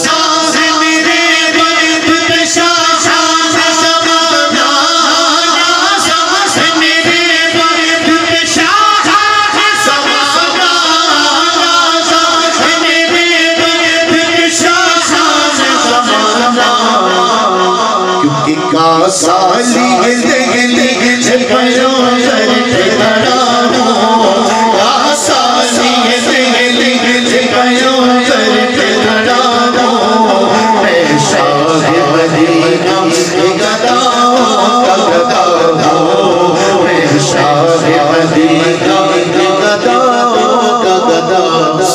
S8: साली दगली झपयों करते खड़ा हूँ, साली दगली झपयों करते खड़ा हूँ, मैं शाह मदीना गदाओं का गदा हूँ, मैं शाह मदीना गदाओं का गदा हूँ।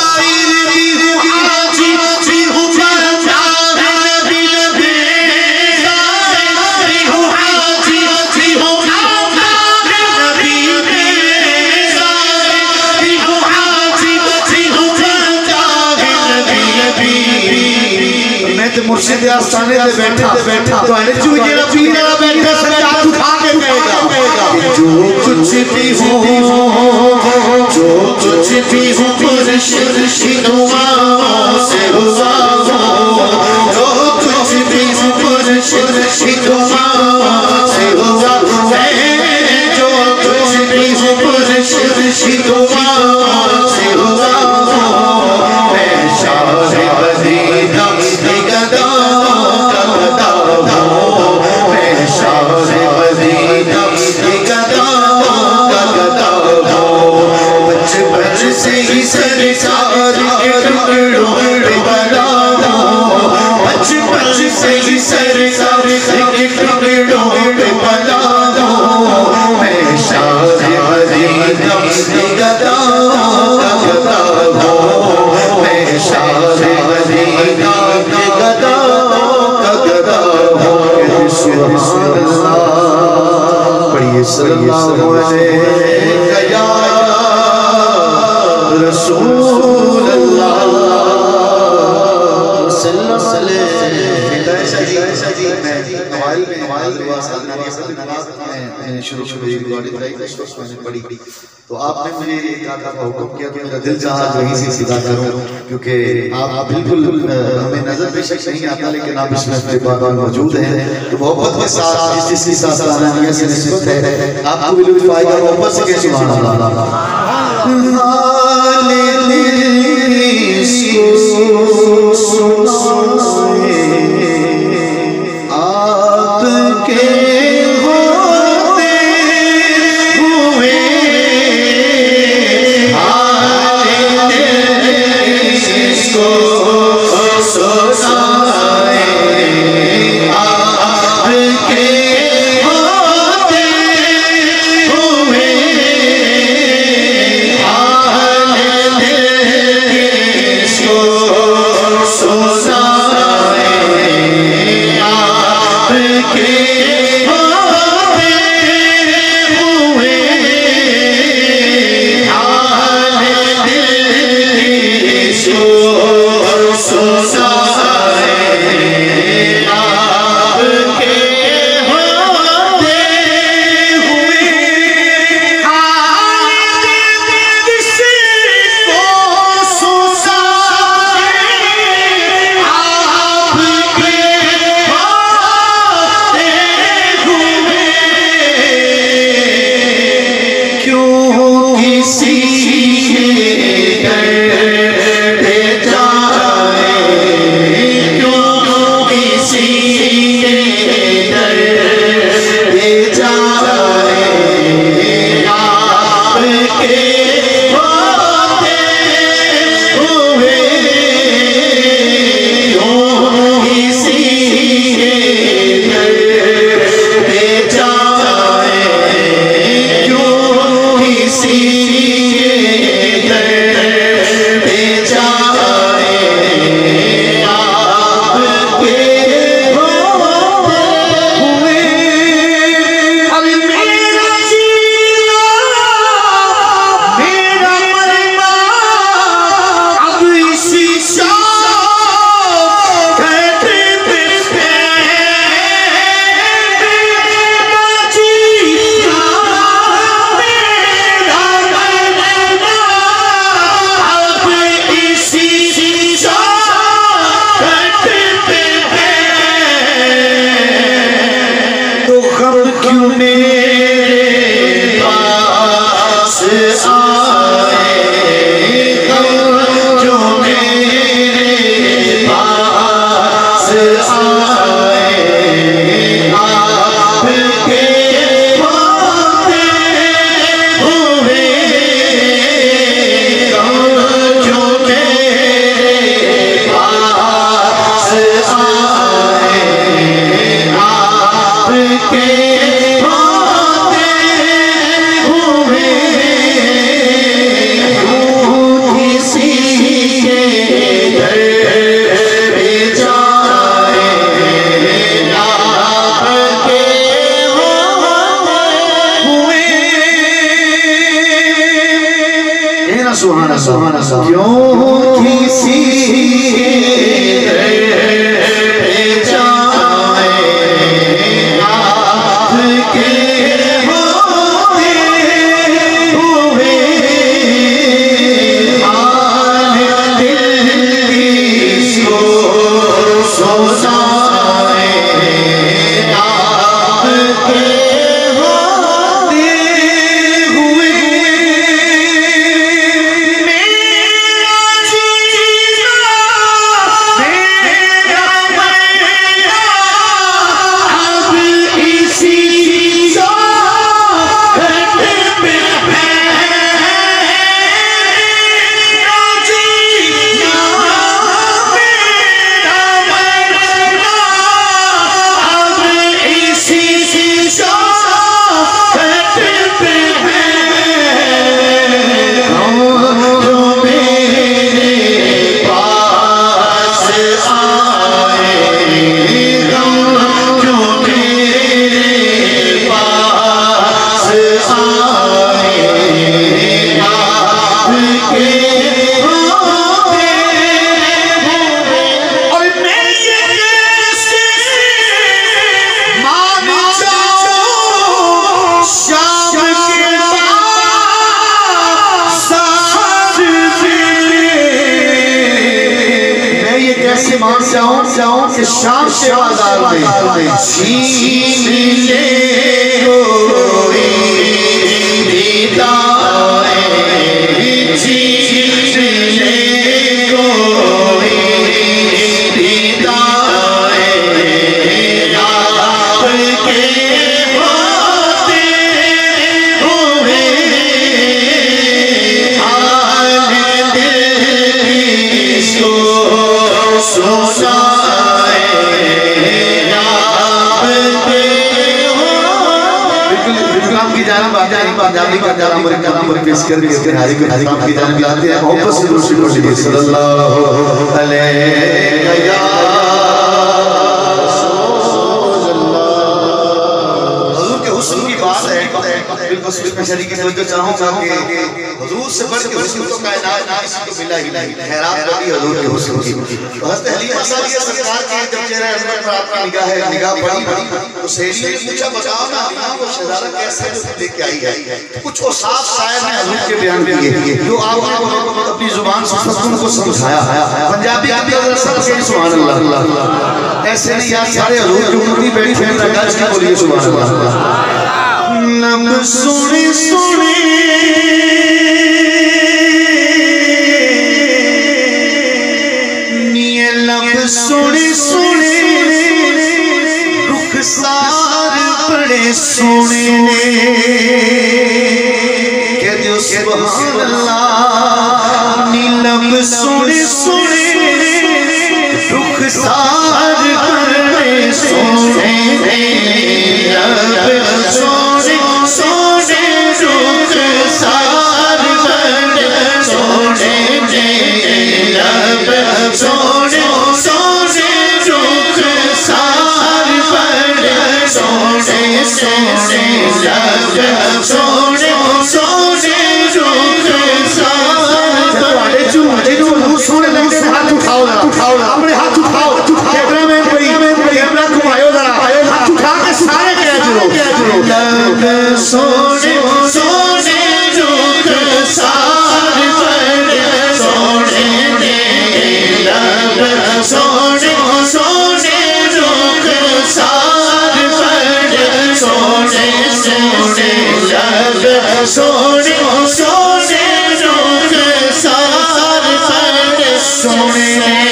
S8: मुर्शिद आस्थाने पे बैठा बैठा तो अरे जो ये पीर वाला बैठा सजाद उठा के कहेगा जो कुछ भी हो, जो कुछ भी हो मुर्शिदुआ से हुआ हो, जो कुछ भी हो मुर्शिदुआ से हुआ है, जो कुछ भी हो मुर्शिदुआ से हुआ हो, मैं शाह मदीना गदाओं का गदा हूँ, मैं शाह मदीना गदाओं का गदा हूँ। बचपन से ही सरकार के टुकड़ों पे पला हूँ, बचपन से ही सरकार के टुकड़ों पे पला हूँ, मैं शाह मदीना गदाओं का गदा हूँ, मैं शाह मदीना पढ़िए सल्लल्लाहु अलैहि या रसूल अल्लाह सल्लल्लाहु अलैहि मैं शुरू शुरू मैंने पढ़ी तो आपने मुझे एक आका का हुक्म किया कि मेरा दिल चाहा जो ही से सीधा करूं, क्योंकि आप बिल्कुल हमें नजर पे शक नहीं आता, लेकिन आप इसमें अपने बाबा मौजूद हैं तो मोहब्बत के साथ जिस जिसके साथ आनानिया से निस्बत है आपको भी लुत्फ आएगा। मोहब्बत से कह सुभान अल्लाह। आपके ना सुभान अल्लाह सुभान अल्लाह। क्यों किसी कि शाम के बाजार में छीन ले कोई दीदारे छीन ले कोई दीदारे आपके होते हुए हाल दिल किसको सुना पंजाबी का जाना मुझे जाना मुझे पेश कर के इसके हारी को हारी की जान लाते हैं मोहब्बत से रोशन को लिए सल्लल्लाहु अलैहि या हुजूर के हुस्न की बात है बिल्कुल स्पेशली की तवज्जो चाहूंगा कि हुजूर से बढ़ के हुस्न तो कायनात ना किसी को मिला ही नहीं। हैरान कभी हुजूर के हुस्न की हज़रत हलीमा सादिया सरकार की जब चेहरे अजमत पर आपकी निगाह है निगाह पड़ी तो सहेलियों ने पूछा बताओ ना वो शहजादा कैसे लेके आई है। कुछ वो साफ शायर ने हुजूर के बयान किए जो आपने अपनी जुबान से उनको समझाया। पंजाबी आप सब के सुभान अल्लाह ऐसे नहीं यार सारे हुजूर की उम्मती बैठी हैं रकाज की बोलिए सुभान अल्लाह। नम सुने सुने निये लब सुने सुने रुखसार बड़े सोने कहते हो सुभान अल्लाह। नीलब सुने सुने रुखसार बड़े सोने सोने सोने रुखसार बड़े सोने लब सोने सोने रुखसार बड़े सोने सोने लब सोने सोने रुखसार बड़े चूड़े जो सोने लगे हाथ उठाओ ना उठाओ ना अपने हाथ उठाओ कैमरा मैन भाई कैमरा घुमाओ जरा हाथ उठा के सारे कह दो लब सोने सोने रुखसार बड़े सोने लब सोने सोने रुखसार बड़े सोने सोने लब सोने सोने रुखसार बड़े सोने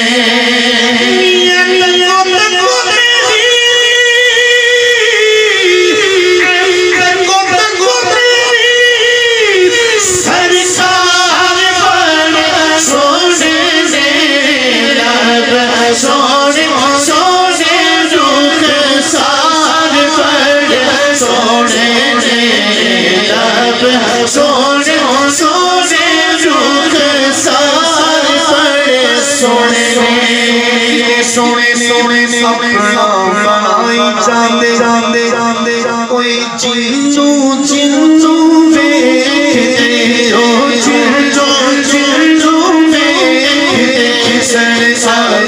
S8: सोने सोने रुखसार बड़े सोने सोने सोने अपना बनाई जाते जाते जाते कोई जिन्नू जिन्नू वे हो जिन्नू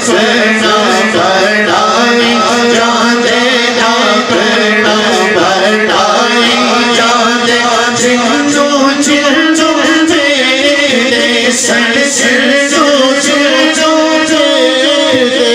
S8: अपना बढ़ाई जाने अपना बढ़ाई जाने जिंदो जिंदो तेरे सन जिंदो जिंदो तेरे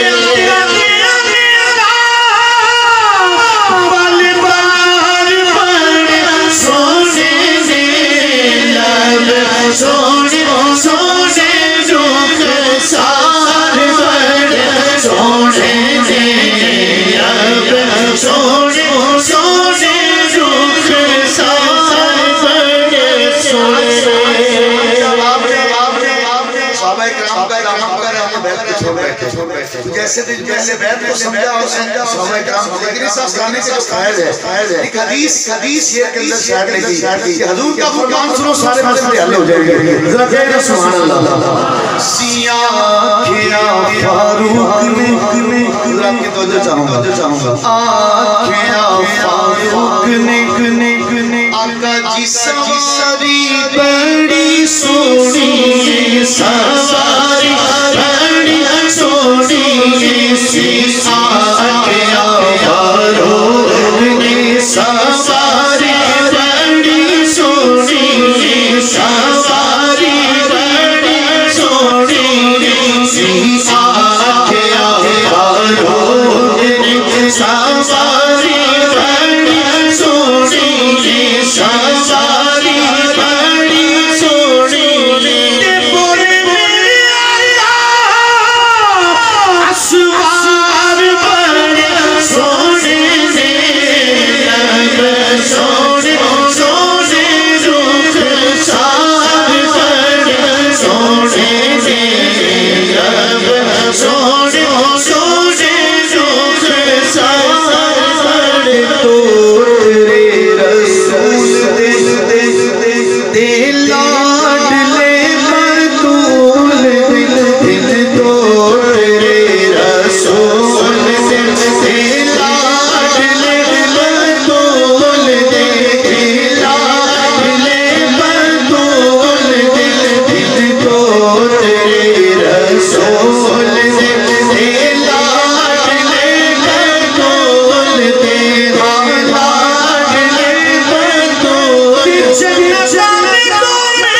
S8: बाल बार बड़े सोने से लब सोने सोने जो सार बड़े सोने से लब सोने सोने जो सार बड़े सोने जैसे दिन जैसे बैत को समझा और समझा सहाबाए किराम लेकिन इस गाने से जो फायद है एक हदीस हदीस ये के अंदर शायद लगी कि हुजूर का फरमान सुनो सारे मसले हल हो जाएंगे जरा कहिए सुभान अल्लाह सिया खिया फारूक ने जरा आपकी तवज्जो चाहूंगा चाहूंगा आखिया फारूक ने ने आका जी सवारी बड़ी सोनी सवारी बड़ी सोनी सी आखिया फारूक ने सवारी बड़ी सोनी सवारी बड़ी सोनी सी आखिया फारूक ने सवारी बड़ी सोनी सवारी बड़ी सोनी बोले असवार बड़े सोने से सोने सोने रुख सार बड़े सोने से सोने सोने रुख सार बड़े तो तेरे रसूल दे दे दे दे लाडले मतूल दिल दिल तो तेरे रसूल दे दे लाडले मतूल दे दे लाडले मतूल दिल दिल तो तेरे रसूल दे दे लाडले मतूल दे लाडले मतूल जाने को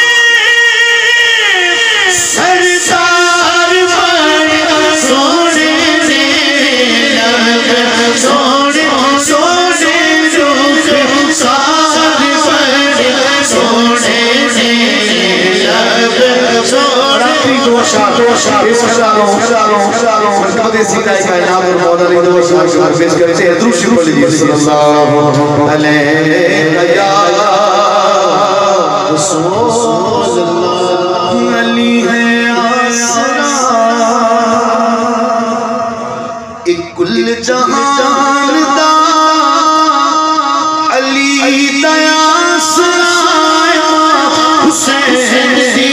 S8: सरदार बड़े सोने से लब सोने सोने रुख सार बड़े सोने से लब सोने दो शार दो शार दो शार मरतबत सीधा कायनात और मौला ने दो शार के पेश करते हैं दुरूद शरीफ पढ़िए सल्लल्लाहु अलैहि या रसूल अल्लाह अली है आसरा एक कुल जहान दा अली दया सराया हुसैन दी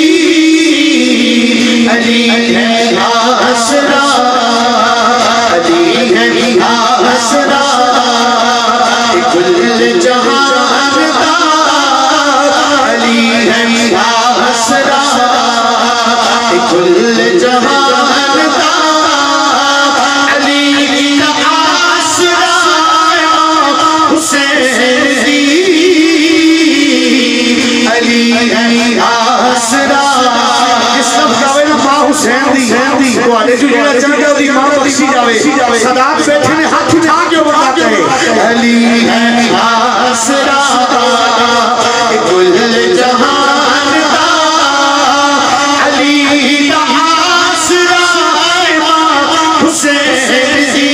S8: अली है आसरा अली है आसरा एक कुल जहान दा अली है आसरा कुल जहान दा अली का आसरा हुसैन दी अली है आसरा इस सब गावे ना मां हुसैन दी ਤੁਹਾਡੇ जो ਜਿਹੜਾ ਚੱਲ ਗਿਆ ਉਹਦੀ ਮਾਂ ਬਖਸ਼ੀ ਜਾਵੇ ਸਦਾਤ ਬੈਠੇ ਨੇ ਹੱਥ ਉਠਾ ਕੇ ਉਹ ਬੰਦਾ ਕਹੇ अली है आसरा कुल जहान दा अली का आसरा हुसैन दी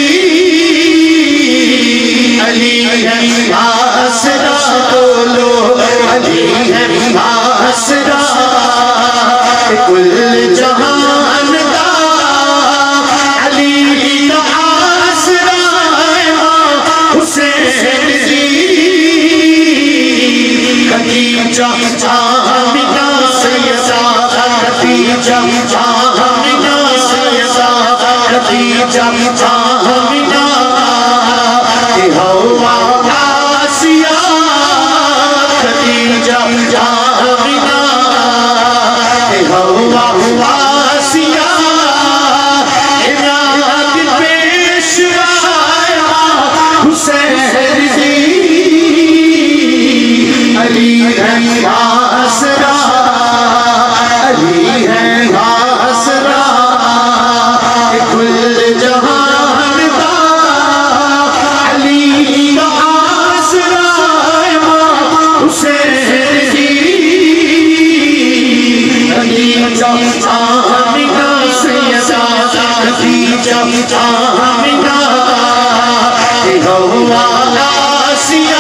S8: अली है आसरा बोलो अली है आसरा कुल जहान दा अली का आसरा हुसैन दी खदीजा आमिना सैयदा खदीजा आमिना सैयदा खदीजा आमिना के हवा आसिया खदीजा आमिना के हवा आसिया
S2: खदीजा आमिना सैयदा खदीजा आमिना हवा आसिया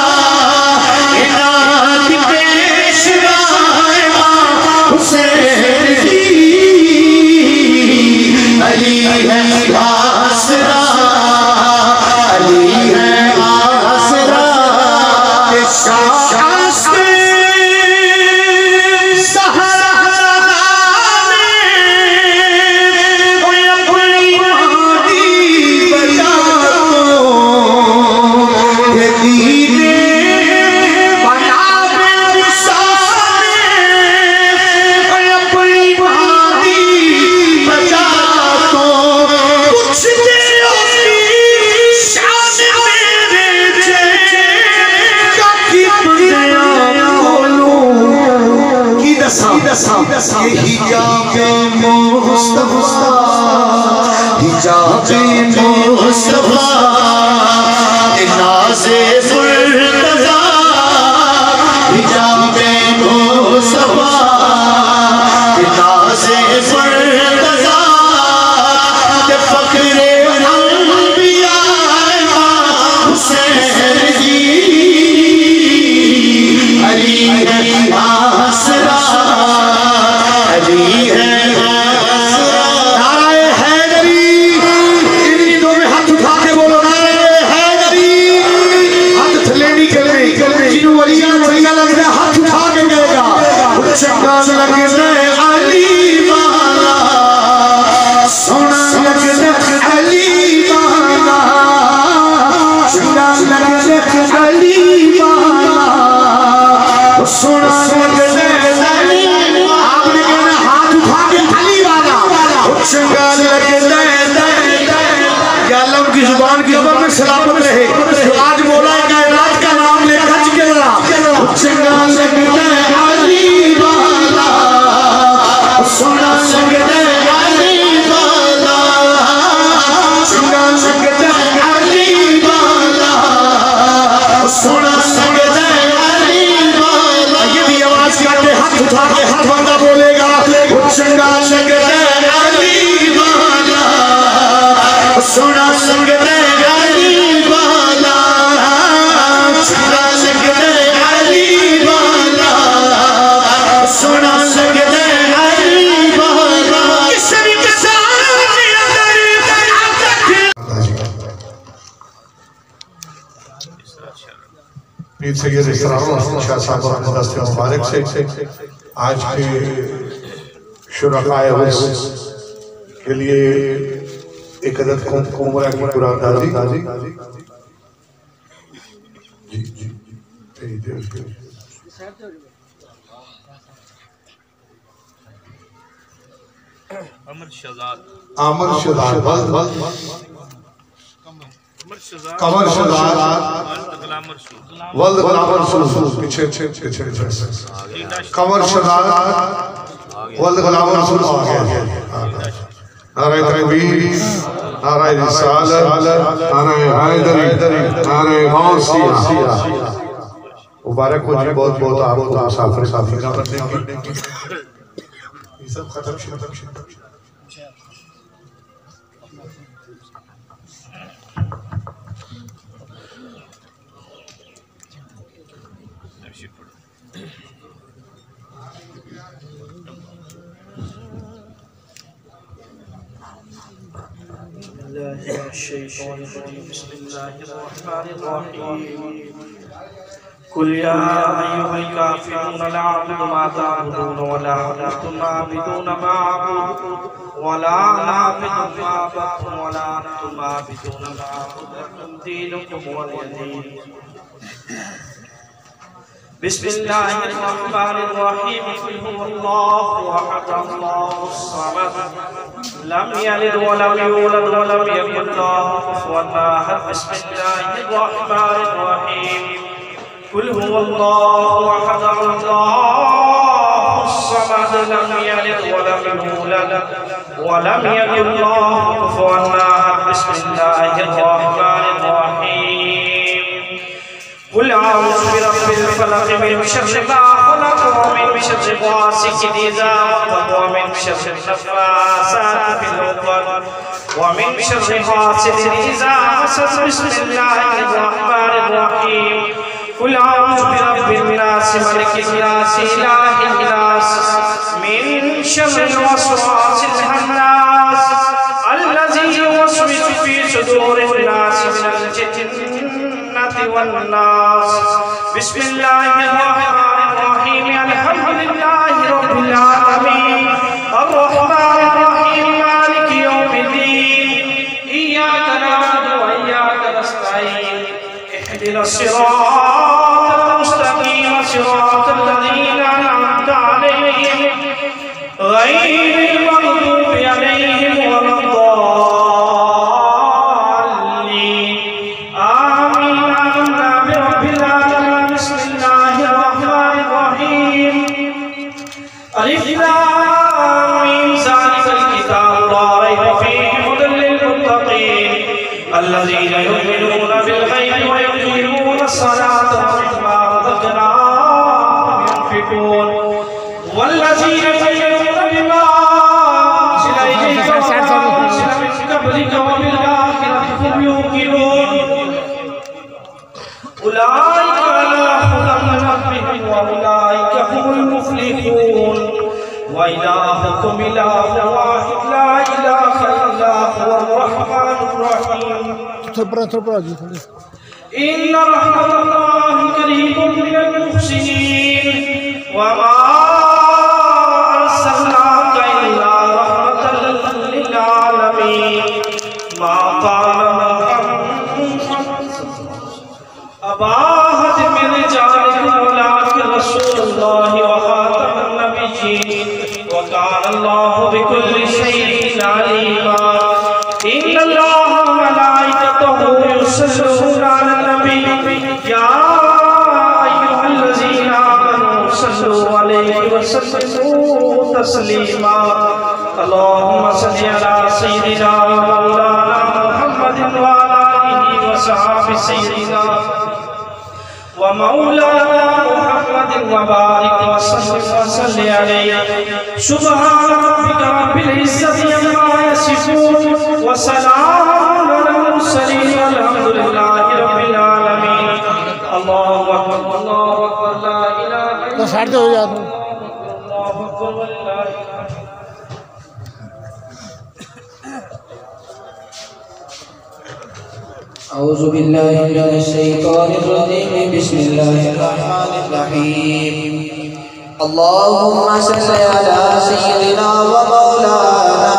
S2: इनात पेशवा हुसैन की अली है आसरा अली है आसरा हिजाबे मुस्तफा हिजाबे मुस्तफा नाज़े मुर्तज़ा हिजाबे मुस्तफा नाज़े मुर्तज़ा ते फ़ख्रे अंबिया हुसैन जी अली है आसरा अली है नाराए हैदरी इन दो में हाथ उठा के बोलो नाराए हैदरी हाथ थले नहीं करने जिन्हों वलिया वलिया लग रहा हाथ उठा के गएगा चंगा लग रहा अली वाला सोना लग रहा अली वाला चंगा लग रहा अली वाला सोना लग रहा आलम की जुबान की खबर में सलामत रहे आज मौला कायनात का नाम ले खच के रहा चंगा लगता है अली वाला सोना लगता है अली वाला चंगा लगता है अली वाला सोना लगता है अली वाला ये भी आवाज करके हाथ उठा के हाथ बंदा बोलेगा चंगा लगता है अली वाला सोना लगता है अली वाला चंगा लगता है अली वाला सोना लगता है अली वाला किसरी के
S6: पीर सैयद इसरार शाह साहब अपने दस्ते मुबारक से आज के शुरकाए उर्स के लिए एक अदद कुमरा की कुरान दाजी जी जी
S9: अमर शहजाद
S6: अमर शहजाद कमर शहजाद वल्द गुलामर रसूल पीछे पीछे पीछे कमर शहजाद वल्द गुलामर रसूल आ गया नारे तकबीर नारे रिसालत नारे हैदरी नारे गौसिया मुबारक हो जी बहुत बहुत आपको मुसाफिर साफिरा बनने की ये सब खत्म खत्म खत्म
S9: कुल या अय्युहल काफिरून ला अअबुदु मा तअबुदून वला अंतुम आबिदून मा अअबुदु वला अना आबिदु मा अअबदतुम वला अंतुम आबिदून मा अअबुदु लकुम दीनुकुम वलिय दीन बिस्मिल्लाहिर्रहमानिर्रहीम कुल हुवल्लाहु अहद अल्लाहुस समद लम यलिद वलम यूलद वलम यकुल लहु कुफुवन अहद बिस्मिल्लाहिर्रहमानिर्रहीम कुल हुवल्लाहु अहद अल्लाहुस समद लम यलिद वलम यूलद वलम यकुल लहु कुफुवन अहद बिस्मिल्लाहिर्रहमानिर्रहीम कुल अऊज़ु बिरब्बिल फलक मिन शर्रि मा खलक व मिन शर्रि गासिकिन इज़ा वक़ब व मिन शर्रि नफ़्फ़ासाति फिल उक़द व मिन शर्रि हासिदिन इज़ा हसद बिस्मिल्लाहिर रहमानिर रहीम कुल अऊज़ु बिरब्बिन नास मलिकिन नास इलाहिन नास मिन शर्रिल वस्वासिल खन्नास अल्लज़ी युवस्विसु फी सुदूरिन नास मिनल जिन्नति वन नास बिस्मिल्लाहिर रहमानिर रहीम अल्हम्दुलिल्लाहि रब्बिल आलमीन अर्रहमानिर रहीम मालिकि यौमिद्दीन इय्याका नअबुदु व इय्याका नस्तईन इहदिनस सिरातल मुस्तक़ीम सिरातल लज़ीना अनअमता अलैहिम गैरिल मग़दूबि अलैहिम वलद्दाल्लीन आमीन आमन्ना बिरब्बिल आलमीन बिस्मिल्लाहिर रहमानिर रहीम अलिफ लाम मीम ज़ालिकल किताबु ला रैब फीहि हुदल लिल मुत्तक़ीन الذين يؤمنون بالغيب ويقيمون الصلاة ومما رزقناهم ينفقون والذين يؤمنون بما أنزل إليك وما أنزل من قبلك وبالآخرة هم يوقنون أولئك على هدى من ربهم وأولئك هم المفلحون وإلهكم إله واحد لا إله إلا هو الرحمن الرحيم إن رحمة الله قريب من المحسنين وما أرسلناك إلا رحمة للعالمين ما قال محمد أبا أحد من رجالكم ولكن رسول الله وخاتم النبيين وكان الله بكل شيء عليما إن الله وملائكته يصلون على النبي يا أيها الذين آمنوا صلوا عليه وسلموا تسليما اللهم صل على سيدنا ومولانا محمد وعلى آله وصحبه سيدنا ومولانا محمد وبارك وسلم وصل عليه سبحان ربك رب العزة عما يصفون وسلام على المرسلين والحمد لله رب العالمين الله أكبر الله أكبر لا إله إلا الله الله أكبر ولله الحمد
S4: أعوذ بالله من الشيطان الرجيم بسم الله الرحمن الرحيم اللهم صل على سيدنا ومولانا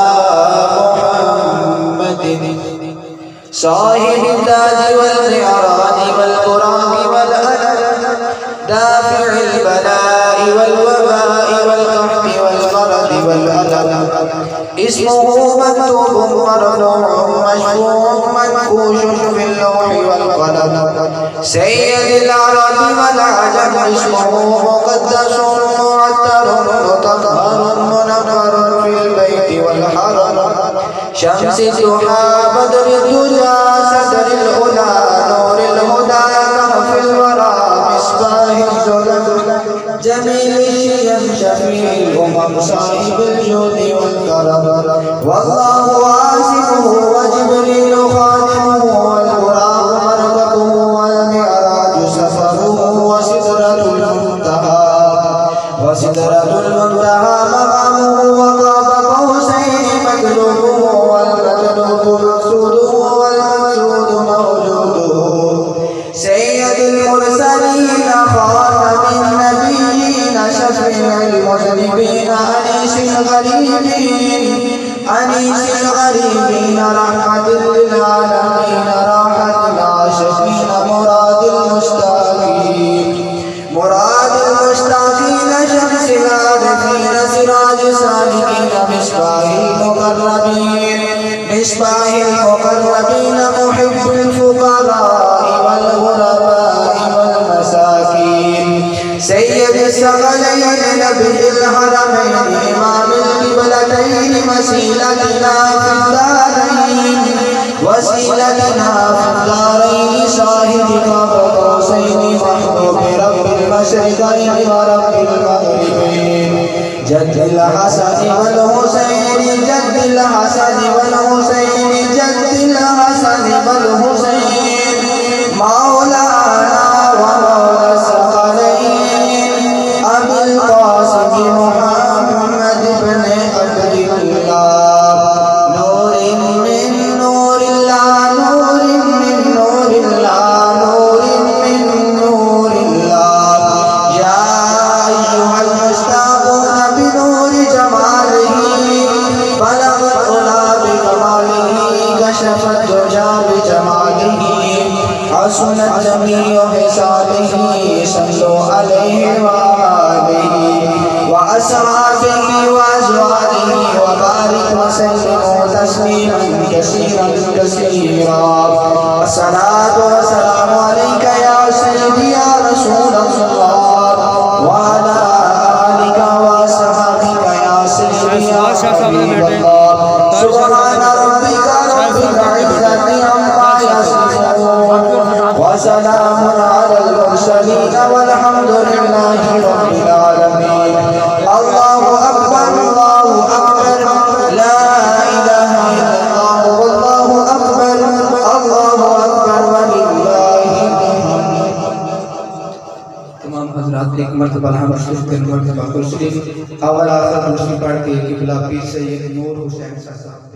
S4: محمد صاحب التاج والمعراج والبراق والألم دافع البلاء والوباء والقحط والمرض والألم اسمه مكتوب مرفوع مشفوع منقوش في اللوح والقلم سيد العرب والعجم اسمه مقدس معطر مطهر منور في البيت والحرم شمس الضحى بدر الدجى صدر الأولى نور الهدى كهف الورى مصباح الظلم جميل الشيم شفيع الأمم صاحب الجود والكرم والله واسمه وجبريل خادمه والبراق مركبه والمعراج سفره وسدرة المنتهى وسدرة المنتهى مقامه وقاب قوسين مطلوبه والمطلوب مقصوده والمقصود موجوده سيد المرسلين خاتم النبيين شفيع المذنبين أنيس الغريبين أنيس الغريبين رحمة للعالمين راحة العاشقين مراد المشتاقين مراد المشتاقين شمس العارفين سراج سالكين مصباح المقربين مصباح المقربين محب الفقراء والغرباء والمساكين سيد الثقلين نبي الحرمين إمام القبلتين وسيلتنا في الدارين وسيلتنا في الدارين صاحب قاب قوسين محبوب رب المشرقين जद्दिल हसन वल हुसैन जद्दिल हसन वल हुसैन जद्दिल हसन वल हुसैन मौलाना व मौला सकलैन अबुल कासिम मुहम्मद इब्न अब्दुल्लाह नूरिन मिन नूरिल्लाह नूरिन मिन नूरिल्लाह नूरिन मिन नूरिल्लाह या अय्युहल मुस्तागून बिनूर जमालिही बलगत उला बिकमालिही कशफत दुजा बिजमालिही हसनत जमीउ हिसाबिही सल्लु अलैहि व आलिहि व अस्हाबिही व अज़वाजिही व बारिक व सल्लिमु तस्लीमन कसीरन कसीरा अस्सलातु वस्सलामु अलैका या सय्यदी या रसूलल्लाह व अला आलिका व अस्हाबिका या सय्यदी या हबीबल्लाह सुब्हान रब्बिका रब्बिल इज्जति अम्मा यसिफून व सलामुन अलल मुरसलीन वल्हम्दुलिल्लाहि रब्बिल आलमीन अल्लाहु अकबर अल्लाहु अकबर ला इलाहा इल्लल्लाह वल्लाहु अकबर अल्लाहु अकबर वलिल्लाहि तमाम हजरात एक मर्तबा हम शुरू करें मर्तबा कुल शरीफ अवल आखिर मुस्लिम पढ़ के किबला पीर सैयद नूर हुसैन साहब